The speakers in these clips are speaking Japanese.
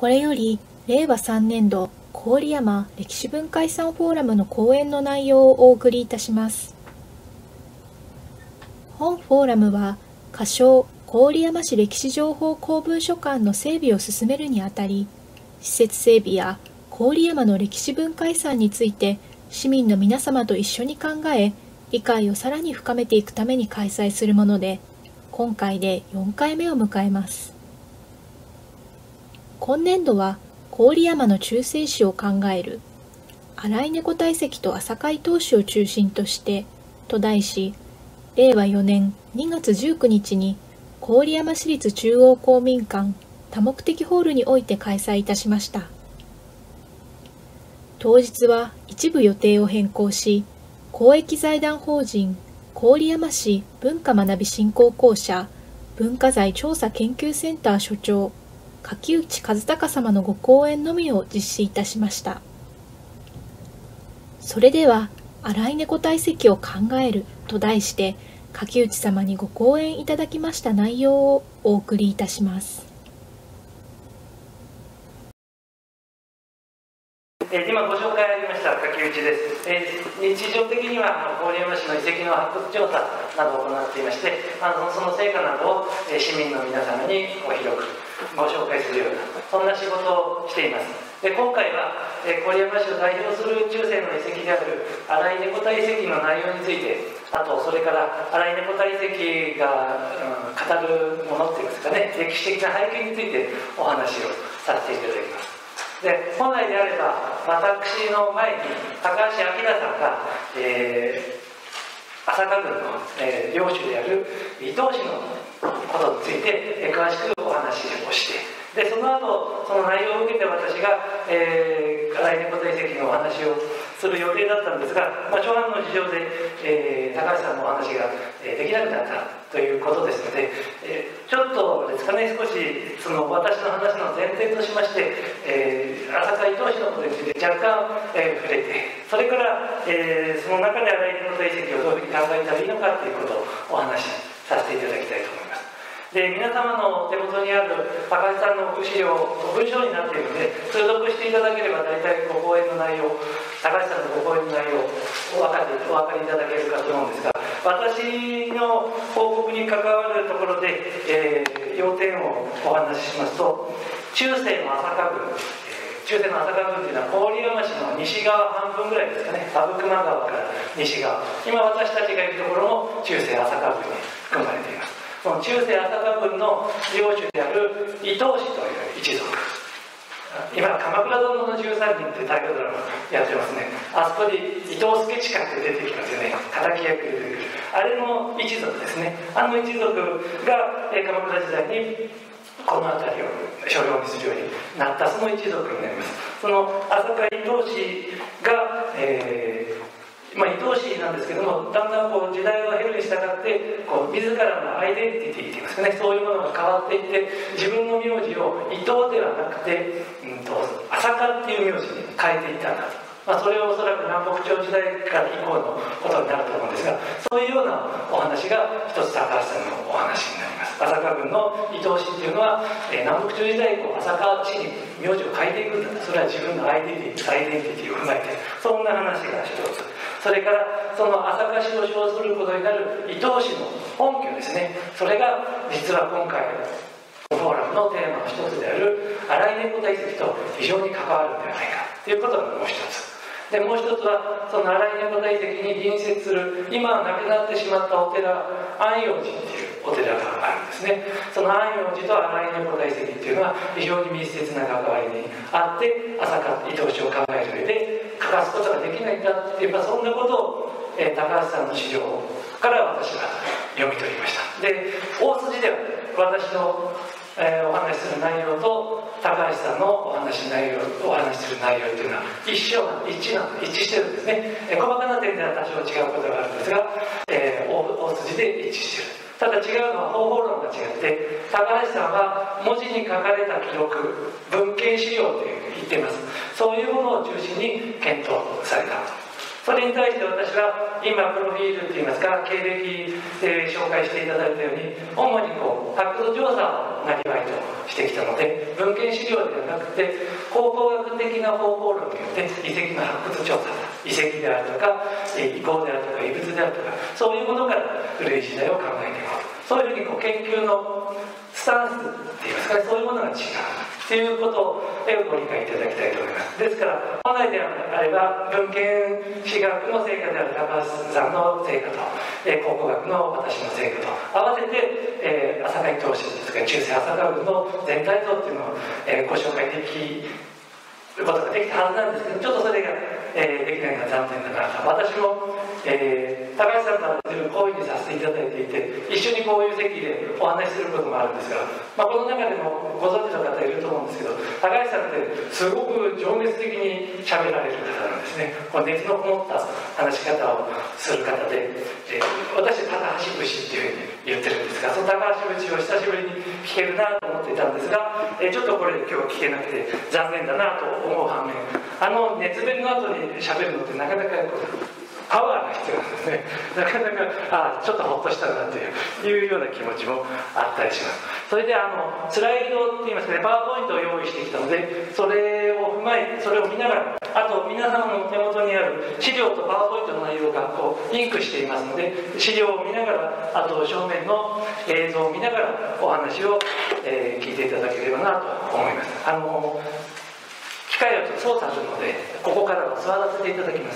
これより令和3年度郡山歴史文化遺産フォーラムの講演の内容をお送りいたします。本フォーラムは仮称郡山市歴史情報公文書館の整備を進めるにあたり、施設整備や郡山の歴史文化遺産について市民の皆様と一緒に考え、理解をさらに深めていくために開催するもので、今回で4回目を迎えます。今年度は郡山の中世史を考える新井猫堆積と朝海投資を中心としてと題し、令和4年2月19日に郡山市立中央公民館多目的ホールにおいて開催いたしました。当日は一部予定を変更し、公益財団法人郡山市文化学び振興公社文化財調査研究センター所長柿内和孝様のご講演のみを実施いたしました。それでは新井猫堆積を考えると題して柿内様にご講演いただきました内容をお送りいたします。 今ご紹介ありました柿内です。日常的には郡山市の遺跡の発掘調査などを行っていまして、その成果などを市民の皆様に広くご紹介するようなそんな仕事をしています。で、今回は郡山市を代表する中世の遺跡である新井猫堆積の内容について、あとそれから新井猫堆積が、語るものっていうんですかね、歴史的な背景についてお話をさせていただきます。で、本来であれば私の前に高橋明さんが、朝霞郡の、領主である伊東市のことについて、詳しくお話をして、でその後その内容を受けて私が、新井猫堆積のお話をする予定だったんですが、長男の事情で、高橋さんのお話が、できなくなったということですので、ちょっとですかね、少しその私の話の前提としまして、朝霞伊東市のことについて若干、触れて、それから、その中で新井猫堆積をどういうふうに考えたらいいのかということをお話しさせていただきたいと思います。で、皆様の手元にある高橋さんの資料、文章になっているので、通読していただければ大体ご講演の内容、高橋さんのご講演の内容をお分かりいただけるかと思うんですが、私の報告に関わるところで、要点をお話ししますと、中世の朝霞郡というのは郡山市の西側半分ぐらいですかね、阿武隈川から西側、今私たちがいるところも中世朝霞郡に含まれています。その中世朝霞郡の領主である伊東氏という一族、今「鎌倉殿の13人」という大河ドラマやってますね。あそこで伊東助近く出てきますよね、敵役で出てくるあれの一族ですね。あの一族が鎌倉時代にこの辺りを所領にするようになったその一族になります。その朝霞伊東氏が、伊東氏なんですけども、だんだん時代が減るに従って自らのアイデンティティといいますかね、そういうものが変わっていって、自分の名字を伊東ではなくて、朝霞っていう名字に変えていったんだと。それはおそらく南北朝時代から以降のことになると思うんですが、そういうようなお話が一つ高橋さんのお話になります。朝霞郡の伊東氏っていうのは、南北朝時代以降朝霞市に名字を変えていくんだと。それは自分のアイデンティティを踏まえて、そんな話が一つ。それからその朝霞市を称することになる伊東市の本拠ですね、それが実は今回フォーラムのテーマの一つである新井猫堆積と非常に関わるのではないかということがもう一つで、もう一つはその新井猫堆積に隣接する今はなくなってしまったお寺、安養寺っていうお寺があるんですね。その安養寺と新井猫堆積っていうのは非常に密接な関わりにあって、朝霞伊東市を考える上で欠かすことができないんだっていう、そんなことを、高橋さんの資料から私は読み取りました。で、大筋では私の、お話しする内容と高橋さんのお話しする内容というのは一致してるんですね。細かな点では多少違うことがあるんですが、大筋で一致している。ただ違うのは方法論が違って、高橋さんは文字に書かれた記録、文献資料というふうに言っています。そういうものを中心に検討されたとそれに対して私は今プロフィールといいますか経歴で紹介していただいたように主に発掘調査をなりわいとしてきたので、文献資料ではなくて考古学的な方法論によって遺跡の発掘調査、遺跡であるとか遺構であるとか遺物であるとか、そういうものから古い時代を考えていこう、そういうふうに研究のスタンスっていいますか、そういうものが違うということをご理解いただきたいと思います。ですから本来であれば文献史学の成果である高橋さんの成果と考古学の私の成果と合わせて朝海投資ですとか中世朝霞郡の全体像っていうのをご紹介できることができたはずなんですけど、ちょっとそれができないのが残念だなと。私も高橋さんとは自分講義にさせていただいていて、一緒にこういう席でお話しすることもあるんですが、この中でもご存知の方いると思うんですけど、高橋さんってすごく情熱的に喋られる方なんですね。熱のこもった話し方をする方で、私高橋節っていうふうに言ってるんですが、その高橋節を久しぶりに聞けるなと思っていたんですが、ちょっとこれ今日聞けなくて残念だなと思う反面、熱弁の後に喋るのってなかなかパワーが必要なんですね。なかなかちょっとほっとしたなというような気持ちもあったりします。それでスライドって言いますかね、パワーポイントを用意してきたので、それを踏まえそれを見ながら、あと皆さんの手元にある資料とパワーポイントの内容がリンクしていますので、資料を見ながら、あと正面の映像を見ながらお話を、聞いていただければなと思います。機械を操作するので、ここからは座らせていただきます。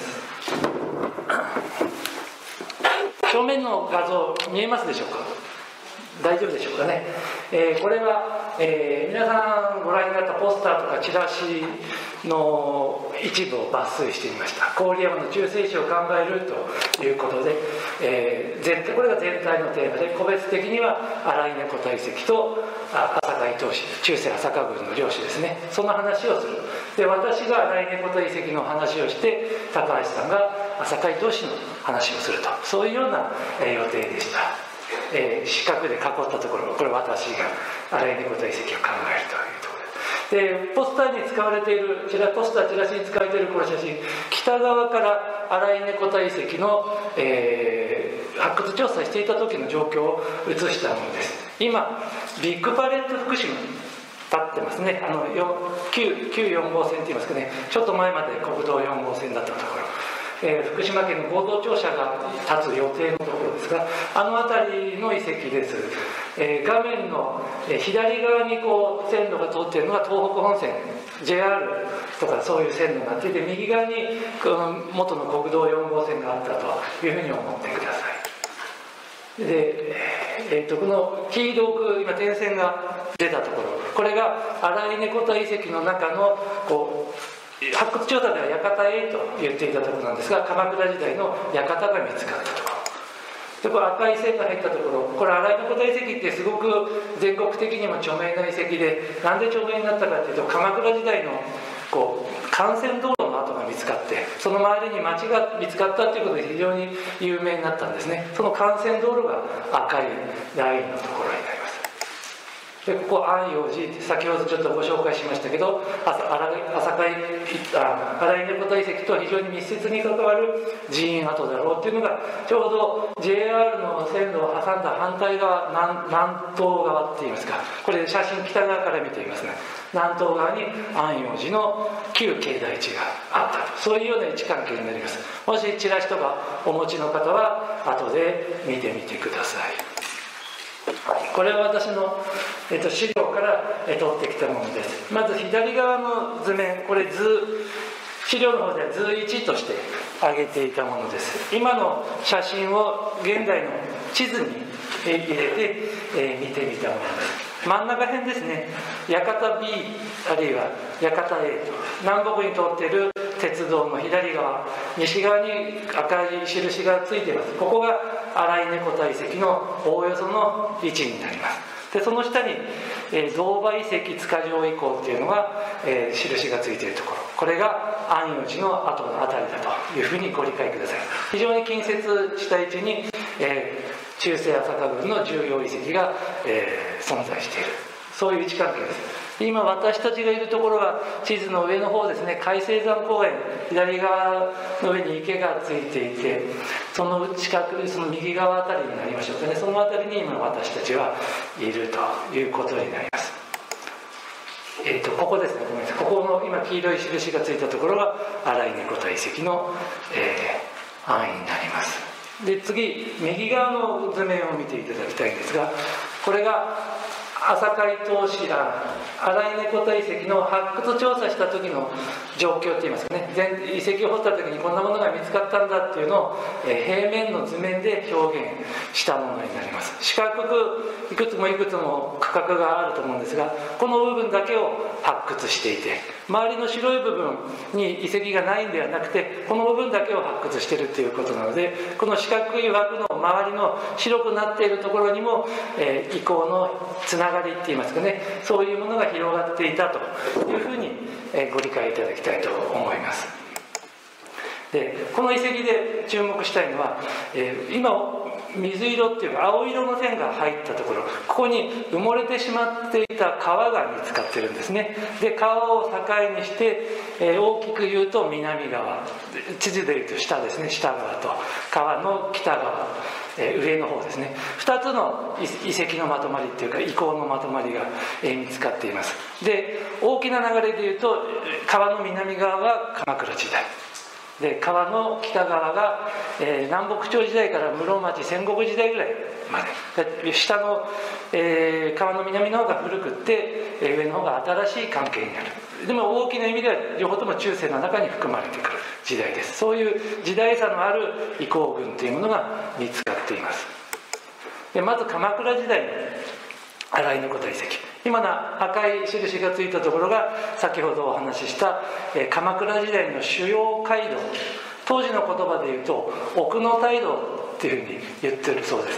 正面の画像見えますでしょうか。大丈夫でしょうかね。これは、皆さんご覧になったポスターとかチラシの一部を抜粋してみました。郡山の中世史を考えるということで、これが全体のテーマで、個別的には新井猫堆積と朝海投資、中世朝霞郡の領主ですね、その話をする。で、私が新井猫堆積の話をして、高橋さんが朝海投資の話をすると、そういうような予定でした。四角で囲ったところ、これ私が新井猫堆積を考えるというところで、ポスターに使われているポスターチラシに使われているこの写真、北側から新井猫堆積の、発掘調査していた時の状況を写したものです。今ビッグパレット福島に立ってますね。旧4号線って言いますかね、ちょっと前まで国道4号線だったところ、福島県の合同庁舎が建つ予定のところですが、辺りの遺跡です。画面の左側に線路が通っているのが東北本線 JR とかそういう線路があって、右側に元の国道4号線があったというふうに思ってください。で、この黄色く今点線が出たところ、これが新井猫堆遺跡の中の発掘調査では館 A と言っていたところなんですが、鎌倉時代の館が見つかったところで、これ赤い線が入ったところ、これ新井猫堆遺跡ってすごく全国的にも著名な遺跡で、なんで著名になったかというと、鎌倉時代の幹線道路の跡が見つかって、その周りに町が見つかったということで非常に有名になったんですね。その幹線道路が赤いラインのところになります。で、ここ安養寺って先ほどちょっとご紹介しましたけど、新井猫堆遺跡と非常に密接に関わる寺院跡だろうっていうのが、ちょうど JR の線路を挟んだ反対側、南東側っていいますか、これ写真北側から見ていますね。南東側に安養寺の旧境内地があったと、そういうような位置関係になります。もしチラシとかお持ちの方は後で見てみてください。これは私の、資料から取ってきたものです。まず左側の図面、これ資料の方では図1として挙げていたものです。今の写真を現代の地図に入れて、見てみたものです。真ん中辺ですね、館 B あるいは館 A と南北に通っている鉄道の左側、西側に赤い印がついています。ここが新井猫堆遺跡のおおよその位置になります。で、その下に増場遺跡塚上遺構っていうのが、印がついているところ、これが安養寺の跡のあたりだというふうにご理解ください。非常に近接した位置に、中世朝霞郡の重要遺跡が、存在している、そういう位置関係です。 今私たちがいるところは地図の上の方ですね、海青山公園、左側の上に池がついていて、その近く、その右側あたりになりましょうかね、そのあたりに今私たちはいるということになります。ここですね、ごめんなさい、ここの今黄色い印がついたところが荒井猫田遺跡の、範囲になります。で、次右側の図面を見ていただきたいんですが、これが朝海投資荒井猫田遺跡の発掘調査した時の状況っていいますかね、遺跡を掘った時にこんなものが見つかったんだっていうのを、平面の図面で表現したものになります。四角くいくつもいくつも区画があると思うんですが、この部分だけを発掘していて、周りの白い部分に遺跡がないんではなくて、この部分だけを発掘しているということなので、この四角い枠の周りの白くなっているところにも、遺構のつながりっていいますかね、そういうものが広がっていたというふうに、ご理解いただきたいと思います。で、この遺跡で注目したいのは、今水色っていうか青色の線が入ったところ、ここに埋もれてしまっていた川が見つかってるんですね。で、川を境にして、大きく言うと南側、地図で言うと下ですね、下側と川の北側、上の方ですね、2つの遺跡のまとまりっていうか遺構のまとまりが、見つかっています。で、大きな流れで言うと川の南側が鎌倉時代で、川の北側が、南北朝時代から室町戦国時代ぐらいまで、下の、川の南の方が古くって、上の方が新しい関係になる。でも大きな意味では両方とも中世の中に含まれてくる時代です。そういう時代差のある遺構群というものが見つかっています。で、まず鎌倉時代の荒井猫田遺跡、今の赤い印がついたところが先ほどお話しした、鎌倉時代の主要街道、当時の言葉で言うと奥の街道っていうふうに言ってるそうです。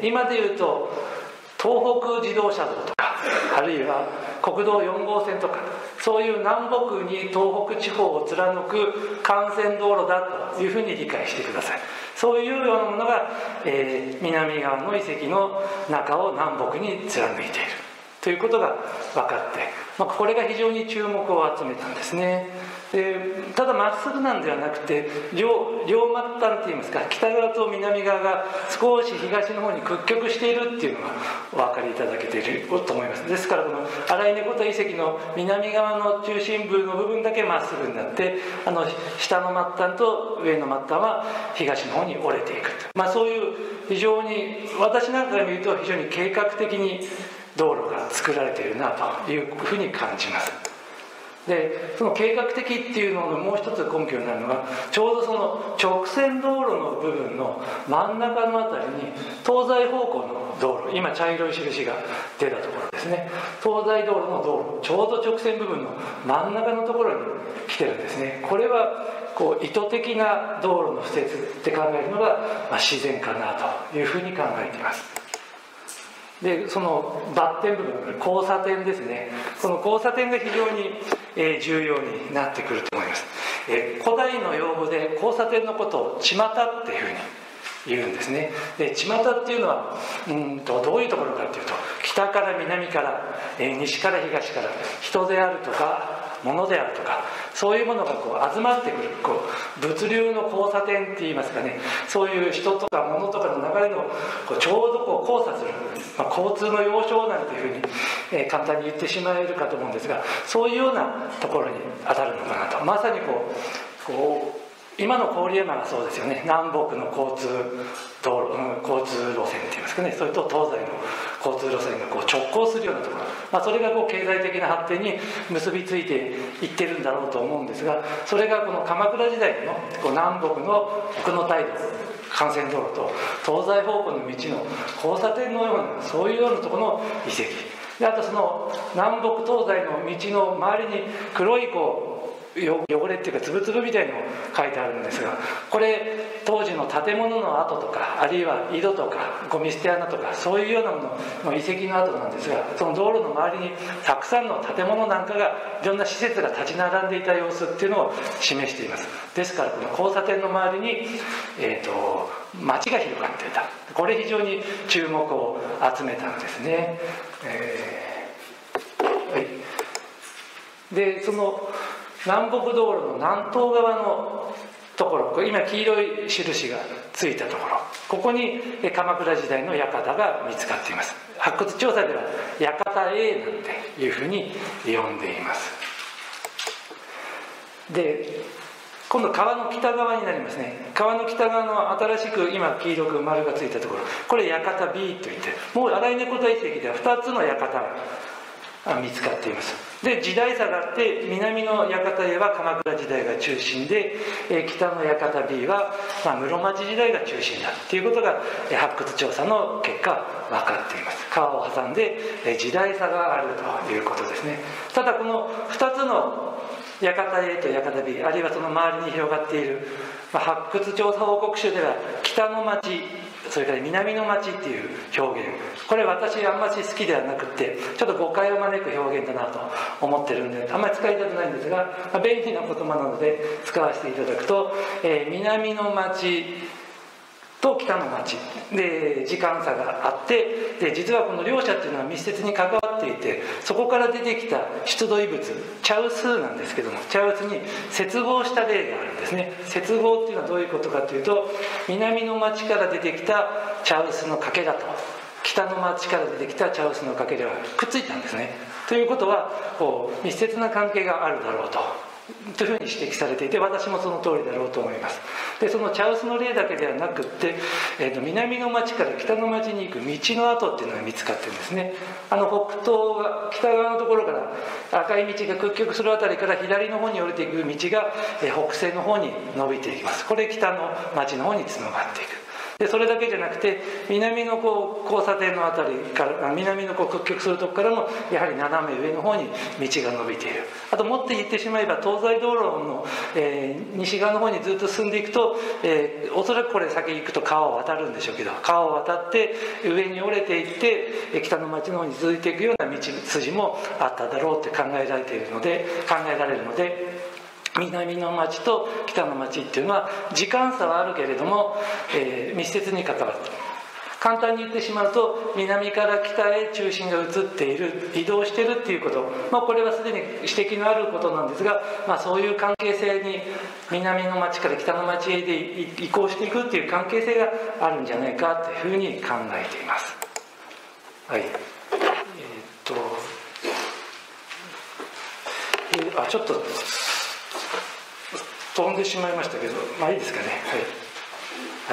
今で言うと東北自動車道とか、あるいは国道4号線とか、そういう南北に東北地方を貫く幹線道路だというふうに理解してください。そういうようなものが、南側の遺跡の中を南北に貫いているということが分かって、これが非常に注目を集めたんですね。で、ただまっすぐなんではなくて、両末端っていいますか、北側と南側が少し東の方に屈曲しているっていうのがお分かりいただけていると思います。ですからこの荒井猫田遺跡の南側の中心部の部分だけまっすぐになって、下の末端と上の末端は東の方に折れていく、そういう非常に、私なんかが見ると非常に計画的に道路が作られているなというふうに感じます。で、その計画的っていうののもう一つ根拠になるのが、ちょうどその直線道路の部分の真ん中のあたりに東西方向の道路、今茶色い印が出たところですね、東西道路の道路、ちょうど直線部分の真ん中のところに来てるんですね。これは意図的な道路の敷設って考えるのが、自然かなというふうに考えています。で、そのバッテン部分、交差点ですね、この交差点が非常に重要になってくると思います。古代の用語で交差点のことを巷っていうふうに言うんですね。で、巷っていうのはどういうところかっていうと、北から南から、西から東から人であるとか物であるとか、そういうものが集まってくる物流の交差点っていいますかね、そういう人とか物とかの流れのちょうど交差する、交通の要衝なんていうふうに、簡単に言ってしまえるかと思うんですが、そういうようなところに当たるのかなと。まさに今の郡山がそうですよね。南北の交通路線っていいますかね、それと東西の交通路線が直行するようなところ、それが経済的な発展に結びついていってるんだろうと思うんですが、それがこの鎌倉時代の南北の奥の街道、幹線道路と東西方向の道の交差点のような、そういうようなところの遺跡で、あとその南北東西の道の周りに黒い汚れっていうかつぶつぶみたいのを書いてあるんですが、これ当時の建物の跡とか、あるいは井戸とかゴミ捨て穴とか、そういうようなものの遺跡の跡なんですが、その道路の周りにたくさんの建物なんかが、いろんな施設が立ち並んでいた様子っていうのを示しています。ですからこの交差点の周りに、街が広がっていた、これ非常に注目を集めたんですね。 でその南北道路の南東側のところ、今黄色い印がついたところ、ここに鎌倉時代の館が見つかっています。発掘調査では館 A なんていうふうに呼んでいます。で今度川の北側になりますね。川の北側の新しく今黄色く丸がついたところ、これ館 B といって、もう新井猫大遺跡では2つの館が見つかっています。で時代差があって、南の館 A は鎌倉時代が中心で、北の館 B は、室町時代が中心だっていうことが発掘調査の結果分かっています。川を挟んで時代差があるということですね。ただこの2つの館 A と館 B、あるいはその周りに広がっている、発掘調査報告書では北の町、それから南の町っていう表現、これ私あんまり好きではなくて、ちょっと誤解を招く表現だなと思ってるんであんまり使いたくないんですが、便利な言葉なので使わせていただくと、南の町と北の町で時間差があって、で実はこの両者っていうのは密接に関わっていて、そこから出てきた出土遺物茶臼なんですけども、茶臼に接合した例があるんですね。接合っていうのはどういうことかというと、南の町から出てきた茶臼のかけらと北の町から出てきた茶臼のかけらがくっついたんですね。ということはこう密接な関係があるだろうというふうに指摘されていて、私もその通りだろうと思います。でその茶臼の例だけではなくって、南の町から北の町に行く道の跡っていうのが見つかってるんですね。北東が北側のところから赤い道が屈曲するあたりから左の方に降りていく道が、北西の方に伸びていきます。これ北の町の方につながっていく。でそれだけじゃなくて、南の交差点のあたりから南の屈曲するところからもやはり斜め上の方に道が伸びている。あともっと言ってしまえば東西道路の、西側の方にずっと進んでいくと、おそらくこれ先行くと川を渡るんでしょうけど、川を渡って上に折れていって北の町の方に続いていくような道筋もあっただろうって考えられるので、南の町と北の町っていうのは時間差はあるけれども、密接に関わる。簡単に言ってしまうと、南から北へ中心が移っている、移動しているっていうこと、これはすでに指摘のあることなんですが、そういう関係性に南の町から北の町へで移行していくっていう関係性があるんじゃないかというふうに考えています。はい。ちょっと飛んでしまいましたけど、いいですかね。はい、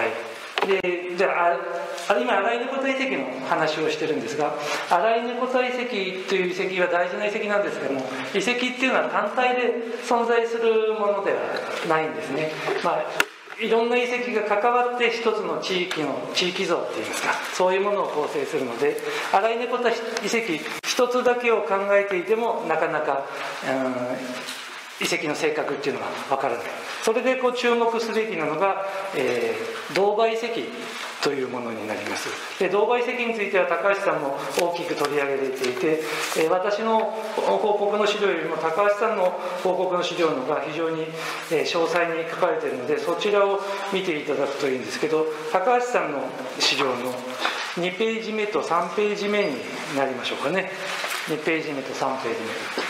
はい、でじゃあ今新井猫田遺跡の話をしてるんですが、新井猫田遺跡という遺跡は大事な遺跡なんですけども、遺跡っていうのは単体で存在するものではないんですね。いろんな遺跡が関わって一つの地域像っていいますか、そういうものを構成するので、新井猫田遺跡一つだけを考えていてもなかなか遺跡の性格っていうのがわからない。それで注目すべきなのが、銅馬遺跡というものになります。で銅馬遺跡については高橋さんも大きく取り上げられていて、私の報告の資料よりも高橋さんの報告の資料の方が非常に詳細に書かれているので、そちらを見ていただくといいんですけど、高橋さんの資料の2ページ目と3ページ目になりましょうかね。2ページ目と3ページ目。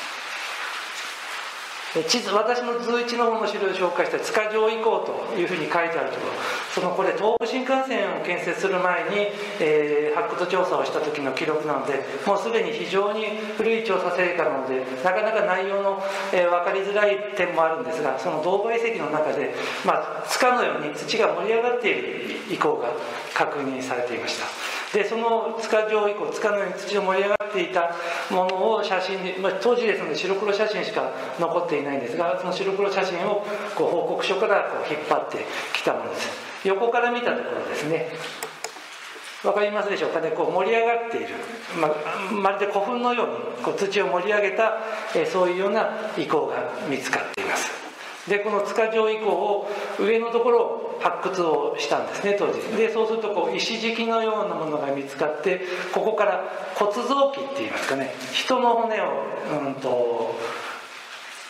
私の図1の方の資料で紹介した塚上遺構というふうに書いてあるところ、これ東北新幹線を建設する前に、発掘調査をした時の記録なので、もうすでに非常に古い調査成果なのでなかなか内容の、分かりづらい点もあるんですが、その銅馬遺跡の中で、塚のように土が盛り上がっている遺構が確認されていました。でその塚上遺構、塚のように土が盛り上がっていたものを写真で、当時ですので白黒写真しか残っていないんですが、その白黒写真を報告書から引っ張ってきたものです。横から見たところですね、分かりますでしょうかね。盛り上がっている、まるで古墳のように土を盛り上げた、そういうような遺構が見つかっています。でこの塚上遺構を上のところを発掘をしたんですね、当時で。そうすると石敷きのようなものが見つかって、ここから骨造器っていいますかね、人の骨を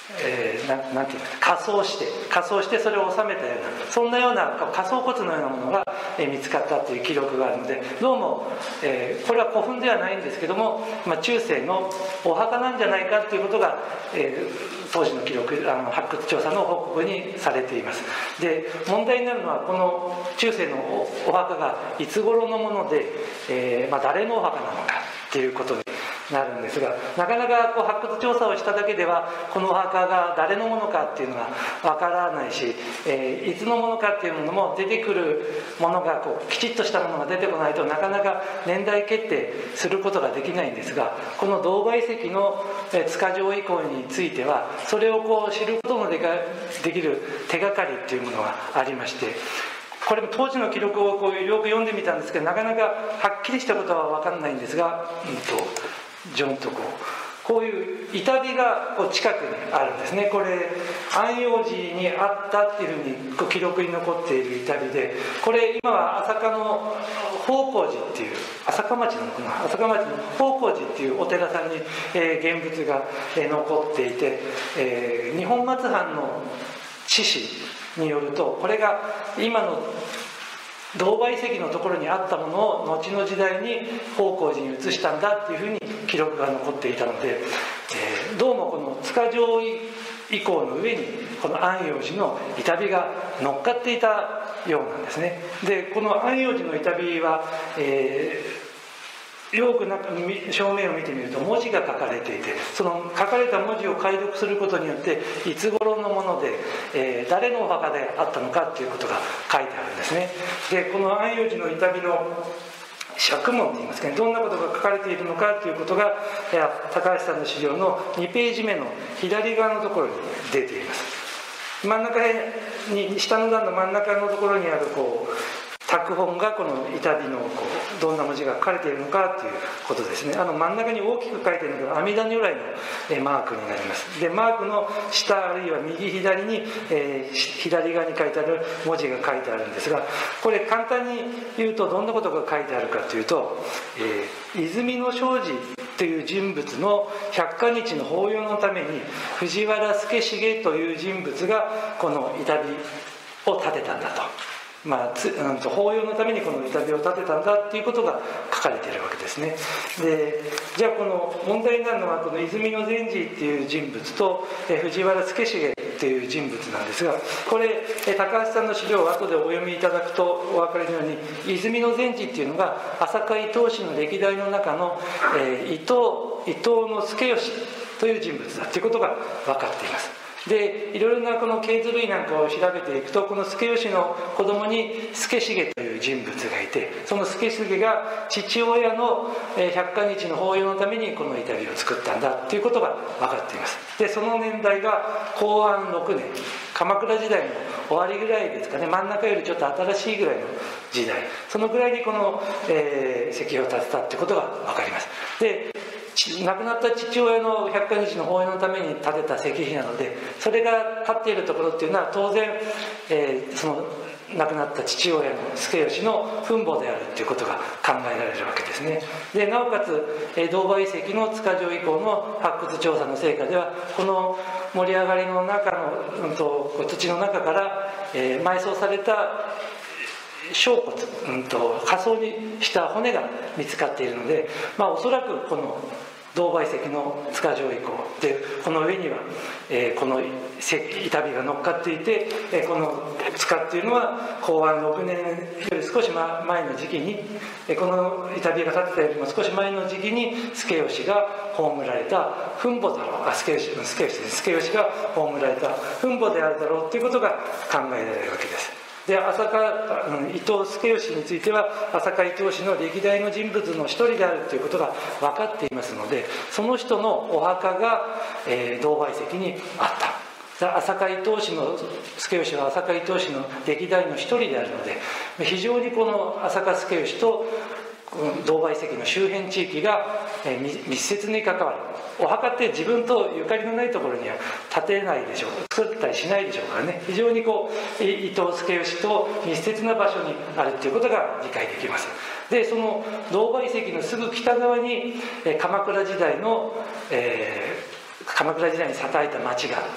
なんていうか、仮装してそれを収めたような、そんなような仮想骨のようなものが見つかったという記録があるので、どうも、これは古墳ではないんですけども、中世のお墓なんじゃないかということが、当時の記録、発掘調査の報告にされています。で、問題になるのはこの中世のお墓がいつ頃のもので、誰のお墓なのかっていうことになるんですが、なかなか発掘調査をしただけではこのお墓が誰のものかっていうのがわからないし、いつのものかっていうのも出てくるものがきちっとしたものが出てこないとなかなか年代決定することができないんですが、この銅梅石の塚上遺構についてはそれを知ることもできる手がかりっていうものがありまして、これも当時の記録をよく読んでみたんですけど、なかなかはっきりしたことは分かんないんですが、ジョンとこういう板火が近くにあるんですね。これ安養寺にあったっていうふうに記録に残っている板火で、これ今は朝霞の宝光寺っていう、朝霞町の宝光寺っていうお寺さんに、現物が、残っていて、二本松藩の志士によると、これが今の銅梅石のところにあったものを後の時代に宝光寺に移したんだっていうふうに記録が残っていたので、どうもこの塚上遺構の上にこの安養寺の板火が乗っかっていたようなんですね。で、この安養寺の板火は、よく正面を見てみると文字が書かれていて、その書かれた文字を解読することによっていつ頃のもので、誰のお墓であったのかということが書いてあるんですね。で、この安養寺の板火の釈問といいますかね、どんなことが書かれているのかということが高橋さんの資料の2ページ目の左側のところに出ています。真ん中に、下の段の真ん中のところにある拓本がこの板火のどんな文字が書かれているのかということですね。真ん中に大きく書いているのが阿弥陀如来のマークになります。で、マークの下あるいは右左に、左側に書いてある文字が書いてあるんですが、これ簡単に言うとどんなことが書いてあるかというと、泉の正治という人物の百花日の法要のために藤原助重という人物がこの板火を建てたんだと。法要のためにこの板火を建てたんだっていうことが書かれているわけですね。で、じゃあこの問題になるのはこの泉の禅師っていう人物と藤原助重っていう人物なんですが、これ高橋さんの資料を後でお読みいただくとお分かりのように、泉の禅師っていうのが朝霞伊東市の歴代の中の伊藤の助義という人物だということが分かっています。で、いろいろなこの系図類なんかを調べていくと、この助義の子供に助重という人物がいて、その助重が父親の百花日の法要のためにこの板火を作ったんだということが分かっています。で、その年代が弘安6年、鎌倉時代の終わりぐらいですかね、真ん中よりちょっと新しいぐらいの時代、そのぐらいにこの、石碑を建てたということが分かります。で、亡くなった父親の百花日の法要のために建てた石碑なので、それが立っているところっていうのは当然、その亡くなった父親の助義の墳墓であるということが考えられるわけですね。で、なおかつ銅梅石の塚上遺構の発掘調査の成果では、この盛り上がりの中の、土の中から、埋葬された小骨、仮装にした骨が見つかっているので、おそらくこの銅梅石の塚上遺構で、この上には、この板火が乗っかっていて、この塚っていうのは弘安6年より少し前の時期に、この板火が建てたよりも少し前の時期に助義が葬られた墳墓だろう、助義が葬られた墳墓であるだろうということが考えられるわけです。で、伊藤助義については朝霞伊東市の歴代の人物の一人であるということが分かっていますので、その人のお墓が、銅梅石にあった。朝霞伊東市の助義は朝霞伊東市の歴代の一人であるので、非常にこの朝霞助義と銅梅石の周辺地域が密接に関わる。お墓って自分とゆかりのないところには建てないでしょう、作ったりしないでしょうからね、非常に伊藤助義と密接な場所にあるということが理解できます。で、その銅梅石のすぐ北側に鎌倉時代の、 鎌倉時代に栄えた町があって、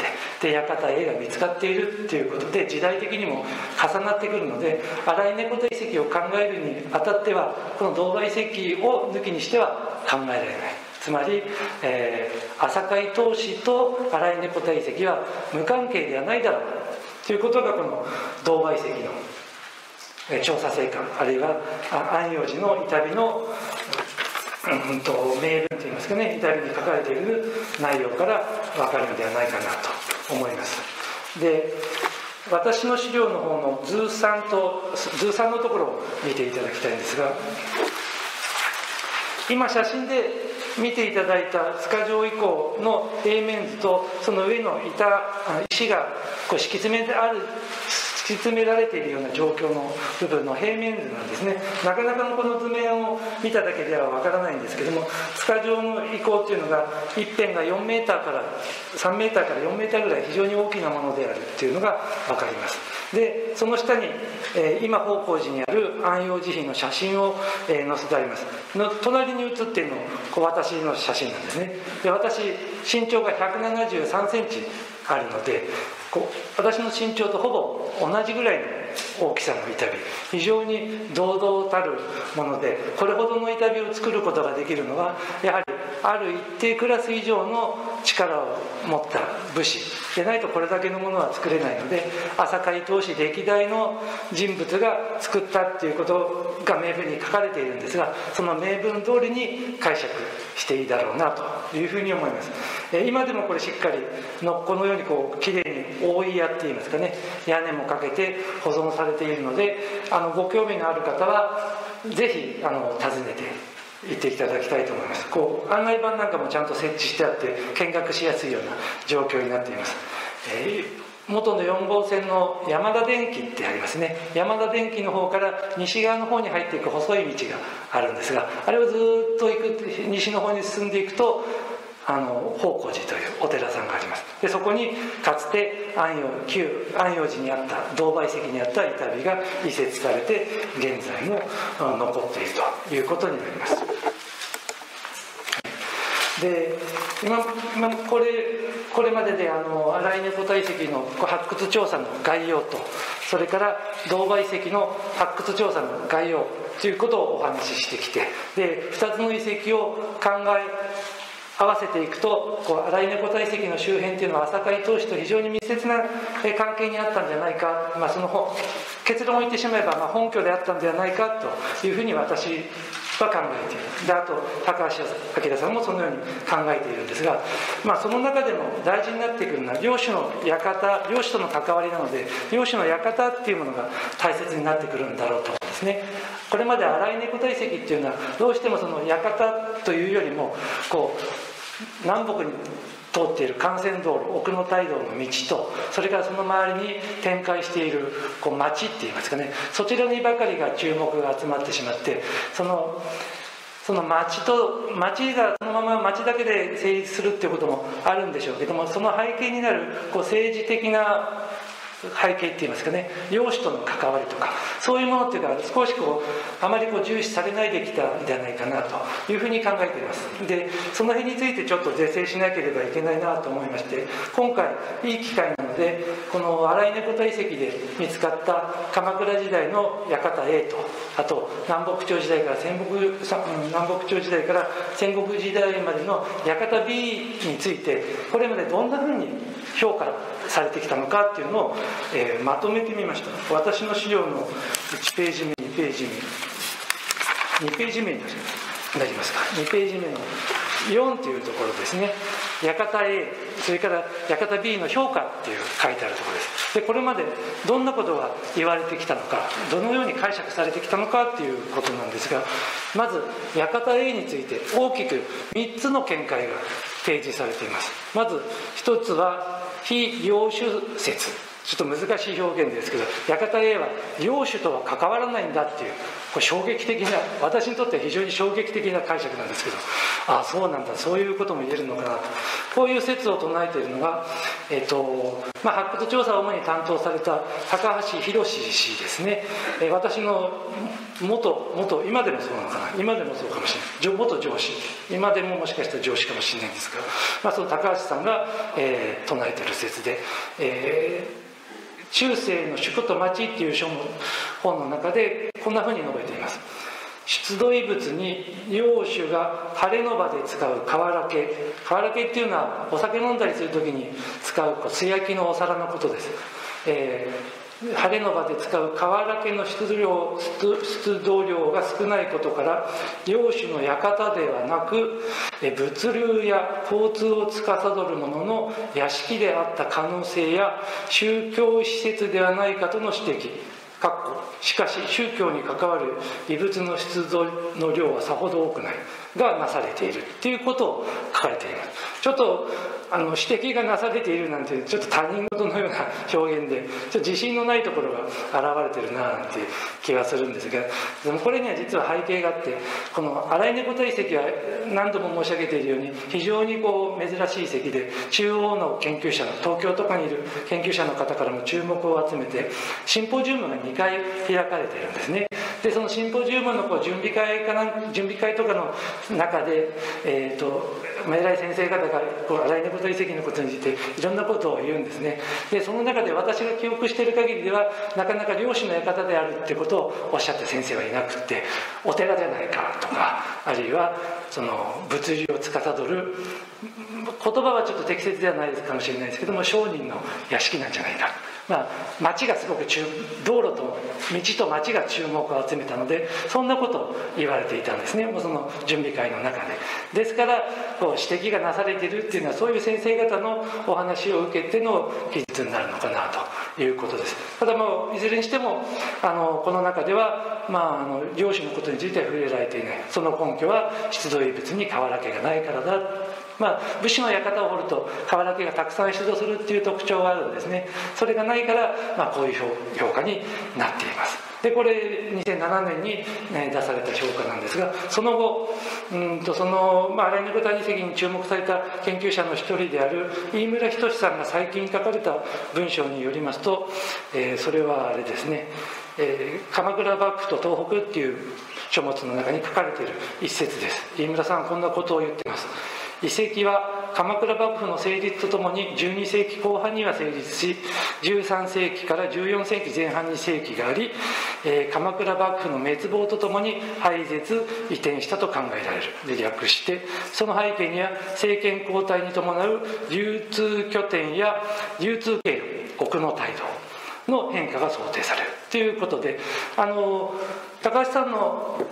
で館 A が見つかっているっていうことで、時代的にも重なってくるので、新井猫田遺跡を考えるにあたってはこの銅葉遺跡を抜きにしては考えられない。つまり、朝海投資と新井猫田遺跡は無関係ではないだろうということが、この銅葉遺跡の調査成果、あるいは安養寺の板碑の名文といいますかね、板碑に書かれている内容から分かるのではないかなと思います。で、私の資料の方の図3のところを見ていただきたいんですが、今写真で見ていただいた塚城以降の平面図と、その上の石がこう敷き詰められているような状況の部分の平面図なんですね。なかなかのこの図面を見ただけではわからないんですけども、塚城の遺構というのが一辺が4メーターから3メーターから4メーターぐらい非常に大きなものであるというのが分かります。で、その下に、今宝光寺にある安養寺碑の写真を、載せてあります。の隣に写っているのこう私の写真なんですね。で、私身長が173センチあるので、私の身長とほぼ同じぐらいの大きさの板碑、非常に堂々たるもので、これほどの板碑を作ることができるのは、やはりある一定クラス以上の力を持った武士でないとこれだけのものは作れないので、朝海投資歴代の人物が作ったっていうことが名文に書かれているんですが、その名文通りに解釈していいだろうなというふうに思います。今でもこれしっかりこのようにきれいに覆いやっていますかね、屋根もかけて保存されているので、ご興味のある方はぜひ訪ねて行っていただきたいと思います。案内板なんかもちゃんと設置してあって見学しやすいような状況になっています。元の4号線の山田電機ってありますね。山田電機の方から西側の方に入っていく細い道があるんですが、あれをずっと西の方に進んでいくと宝光寺というお寺さんがあります。で、そこにかつて旧安養寺にあった銅葉遺跡にあった板碑が移設されて現在も残っているということになります。で、今これまでで新井猫田遺跡の発掘調査の概要と、それから銅葉遺跡の発掘調査の概要ということをお話ししてきて、で2つの遺跡を考え合わせていくと、新井猫田遺跡の周辺というのは朝海投資と非常に密接な関係にあったんじゃないか、その結論を言ってしまえば本拠であったんではないかというふうに私は考えている。で、あと高橋明さんもそのように考えているんですが、その中でも大事になってくるのは領主との関わりなので、領主の館っていうものが大切になってくるんだろうと思うんですね。これまで新井猫田遺跡っていうのはどうしてもその館というよりも南北に通っている幹線道路、奥の街道の道と、それからその周りに展開している町っていいますかね、そちらにばかりが注目が集まってしまって、その町がそのまま町だけで成立するっていうこともあるんでしょうけども、その背景になる政治的な背景っていいますかね、領主との関わりとか、そういうものっていうのは少しあまり重視されないできたんじゃないかなというふうに考えています。で、その辺についてちょっと是正しなければいけないなと思いまして、今回いい機会なので、この新井猫田遺跡で見つかった鎌倉時代の館 A と、あと南北朝時代から戦国時代までの館 B について、これまでどんなふうに評価されてきたのかっていうのを、まとめてみました。私の資料の1ページ目、2ページ目になりますか。2ページ目の4というところですね。館 A、それから館 B の評価っていう書いてあるところです。で、これまでどんなことが言われてきたのか、どのように解釈されてきたのかっていうことなんですが、まず館 A について大きく3つの見解が提示されています。まず1つは非領主説ちょっと難しい表現ですけど、館 A は領主とは関わらないんだっていう、これ衝撃的な、私にとっては非常に衝撃的な解釈なんですけど、ああそうなんだ、そういうことも言えるのかなと、こういう説を唱えているのが、発掘調査を主に担当された高橋博氏ですね。私の元今でもそうなのかな、今でもそうかもしれない、元上司、今でももしかしたら上司かもしれないんですが、その高橋さんが、唱えている説で、中世の宿と町っていう本の中でこんなふうに述べています。出土遺物に領主が晴れの場で使う瓦家っていうのはお酒飲んだりする時に使う素焼きのお皿のことです。晴れの場で使う瓦家の出土量が少ないことから、領主の館ではなく物流や交通を司る者の屋敷であった可能性や宗教施設ではないかとの指摘。しかし宗教に関わる遺物の出土の量はさほど多くないがなされているということを書かれています。ちょっと指摘がなされているなんてちょっと他人事のような表現で、ちょっと自信のないところが現れてるななんて気がするんですが、でもこれには実は背景があって、この新井根小田遺跡は何度も申し上げているように非常に珍しい遺跡で、中央の研究者の東京とかにいる研究者の方からも注目を集めて、シンポジウムが2回開かれているんですね。でそのシンポジウムの準備会とかの中で、偉い先生方が新井根小田遺跡のことについていろんなことを言うんですね。でその中で私が記憶している限りでは、なかなか領主の館であるってことをおっしゃった先生はいなくって、お寺じゃないかとか、あるいはその物流を司る、言葉はちょっと適切ではないかもしれないですけども、商人の屋敷なんじゃないか、町がすごく道路と道と町が注目を集めたので、そんなことを言われていたんですね、もうその準備会の中で。ですから指摘がなされているっていうのは、そういう先生方のお話を受けての記述になるのかなということです。ただいずれにしてもこの中では、領主のことについては触れられていない。その根拠は出土遺物に瓦家がないからだ。武士の館を掘ると瓦家がたくさん出土するっていう特徴があるんですね。それがないから、こういう評価になっています。でこれ2007年に、出された評価なんですが、その後その新井根小田遺跡に注目された研究者の一人である飯村仁さんが最近書かれた文章によりますと、それはあれですね、鎌倉幕府と東北っていう書物の中に書かれている一節です。飯村さんはこんなことを言っています。遺跡は鎌倉幕府の成立とともに12世紀後半には成立し、13世紀から14世紀前半に世紀があり、鎌倉幕府の滅亡とともに廃絶移転したと考えられる。で略して、その背景には政権交代に伴う流通拠点や流通経路、国の態度の変化が想定されるということで、高橋さんの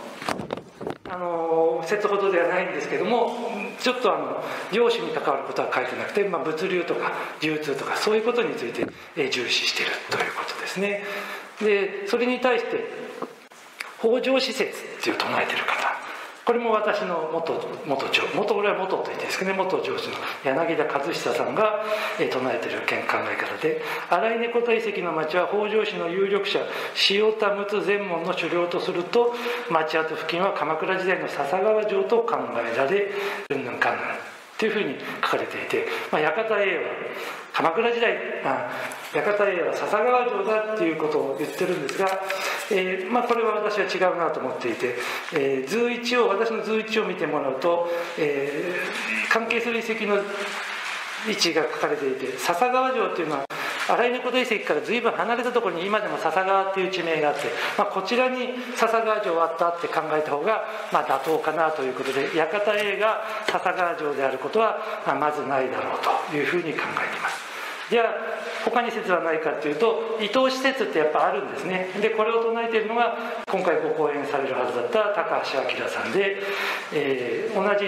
説ほどではないんですけども、ちょっと領主に関わることは書いてなくて、物流とか流通とかそういうことについて重視しているということですね。でそれに対して北条使節っていう唱えてる方、これも私の俺は元と言ってですけどね、元上司の柳田和久さんが唱えている考え方で、新井根小田遺跡の町は北条氏の有力者塩田陸奥前門の所領とすると、町跡付近は鎌倉時代の笹川城と考えられ、うんぬんかんぬんというふうに書かれていて、館 A は鎌倉時代、館 A は笹川城だっていうことを言ってるんですが、これは私は違うなと思っていて、私の図1を見てもらうと、関係する遺跡の位置が書かれていて、笹川城というのは新井根小田遺跡から随分離れたところに今でも笹川っていう地名があって、こちらに笹川城あったって考えた方が妥当かなということで、館 A が笹川城であることはまずないだろうというふうに考えています。じゃあ他に説はないかというと、伊東施設ってやっぱあるんですね。でこれを唱えているのが今回ご講演されるはずだった高橋明さんで、同じ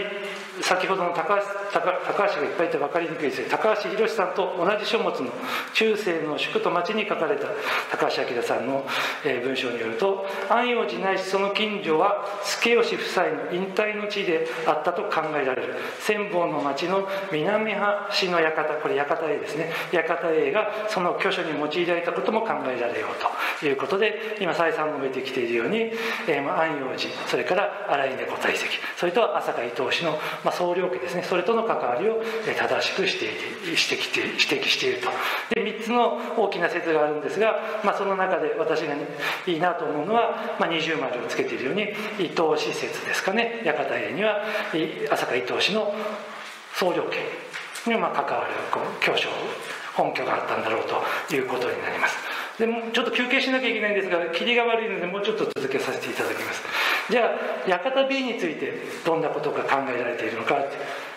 先ほどの高橋がいっぱいいて分かりにくいですね。高橋宏さんと同じ書物の中世の宿と町に書かれた高橋明さんの文章によると、安養寺ないしその近所は助吉夫妻の引退の地であったと考えられる。千本の町の南端の館、これ館営ですね、館営がその居所に用いられたことも考えられようということで、今再三述べてきているように、安養寺、それから新井猫堆積、それと朝香伊東氏の、総領家ですね、それとの関わりを正しく指摘していると。で3つの大きな説があるんですが、その中で私がいいなと思うのは、二重丸をつけているように伊東氏説ですかね。館営には朝香伊東氏の総領家に関わる居所、本拠があったんだろうということになります。でもちょっと休憩しなきゃいけないんですが、霧が悪いのでもうちょっと続けさせていただきます。じゃあ館 B についてどんなことが考えられているのかって、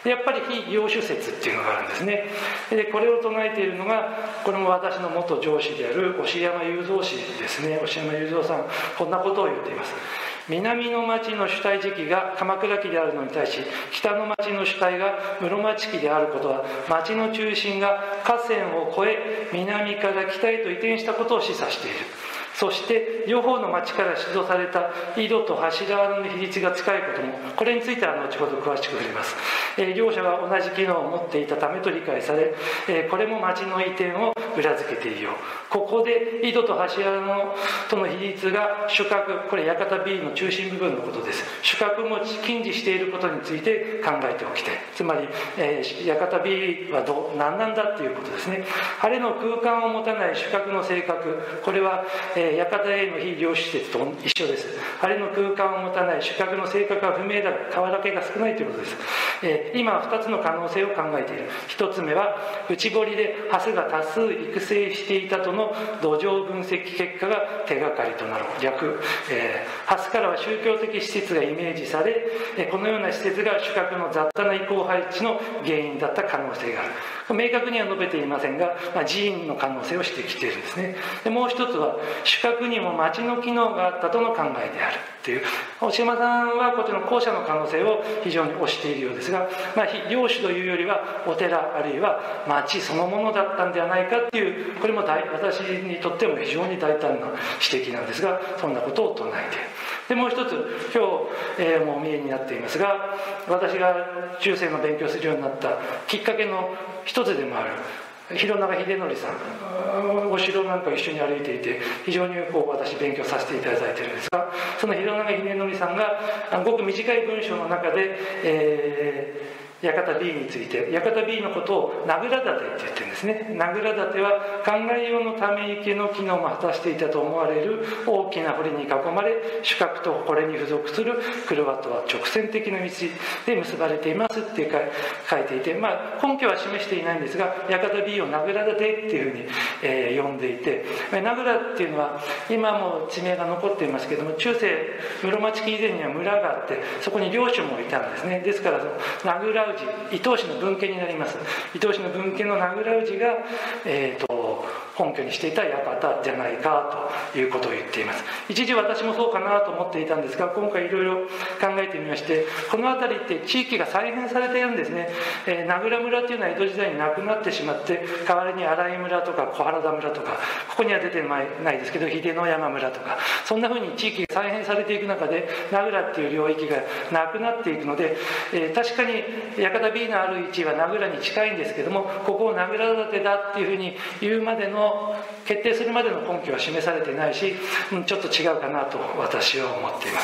やっぱり非領主説っていうのがあるんですね。でこれを唱えているのが、これも私の元上司である押山雄三氏ですね。押山雄三さん、こんなことを言っています。南の町の主体時期が鎌倉期であるのに対し、北の町の主体が室町期であることは、町の中心が河川を越え南から北へと移転したことを示唆している。そして両方の町から出土された井戸と柱の比率が近いことも、これについては後ほど詳しく触れます。両者は同じ機能を持っていたためと理解され、これも町の移転を裏付けているよう。ここで井戸と柱との比率が主格、これ館 B の中心部分のことです。主格も近似していることについて考えておきたい。つまり、館 B は何なんだっていうことですね。晴れの空間を持たない主格の性格、これは館 A の非領主説と一緒です。晴れの空間を持たない主格の性格は不明だが川だけが少ないということです。今は2つの可能性を考えている。1つ目は内堀でハスが多数育成していたとの土壌分析結果が手がかりとなろう。逆、ハスからは宗教的施設がイメージされ、このような施設が主格の雑多な移行配置の原因だった可能性がある。明確には述べていませんが、寺院の可能性を指摘しているんですね。でもう一つは主格にも町の機能があったとの考えであるという、押山さんはこっちの後者の可能性を非常に推しているようですが、非領主というよりはお寺あるいは町そのものだったんではないかっていう、これも私にとっても非常に大胆な指摘なんですが、そんなことを唱えている。でもう一つ、今日、もうお見えになっていますが、私が中世の勉強するようになったきっかけの一つでもある広永秀則さん、お城なんか一緒に歩いていて非常に私勉強させていただいているんですが、その広永秀則さんがごく短い文章の中で、館 B について、館 B のことを名倉立てって言ってるんですね。名倉立ては考え用のため池の機能も果たしていたと思われる大きな堀に囲まれ、主格とこれに付属する黒輪とは直線的な道で結ばれていますって書いていて、根拠は示していないんですが、館 B を名倉立てっていうふうに、呼んでいて、名倉っていうのは今も地名が残っていますけども、中世室町期以前には村があって、そこに領主もいたんですね。ですから名倉伊東市の分家になります。伊東市の分家の名倉氏が、本拠にしていた館じゃないかということを言っています。一時私もそうかなと思っていたんですが、今回いろいろ考えてみまして、この辺りって地域が再編されているんですね。名倉村というのは江戸時代になくなってしまって、代わりに新井村とか小原田村とか、ここには出てないですけど秀野山村とか、そんなふうに地域が再編されていく中で名倉っていう領域がなくなっていくので、確かに館 B のある位置は名倉に近いんですけども、ここを名倉立てだっていうふうに言うまでの決定するまでの根拠は示されていないし、ちょっと違うかなと私は思っています。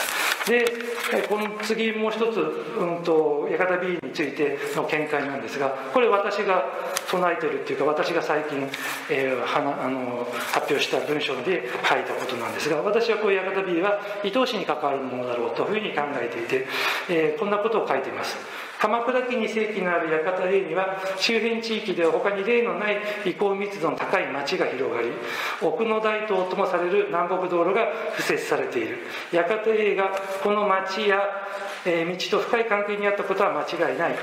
で、この次もう一つ、館 B についての見解なんですが、これ私が唱えているっていうか、私が最近、発表した文章で書いたことなんですが、私はこういう館 B は伊東市に関わるものだろうというふうに考えていて、こんなことを書いています。鎌倉期2世紀のある館 A には周辺地域では他に例のない移行密度の高い町が広がり、奥の大東ともされる南北道路が敷設されている。館 A がこの町や道と深い関係にあったことは間違いない。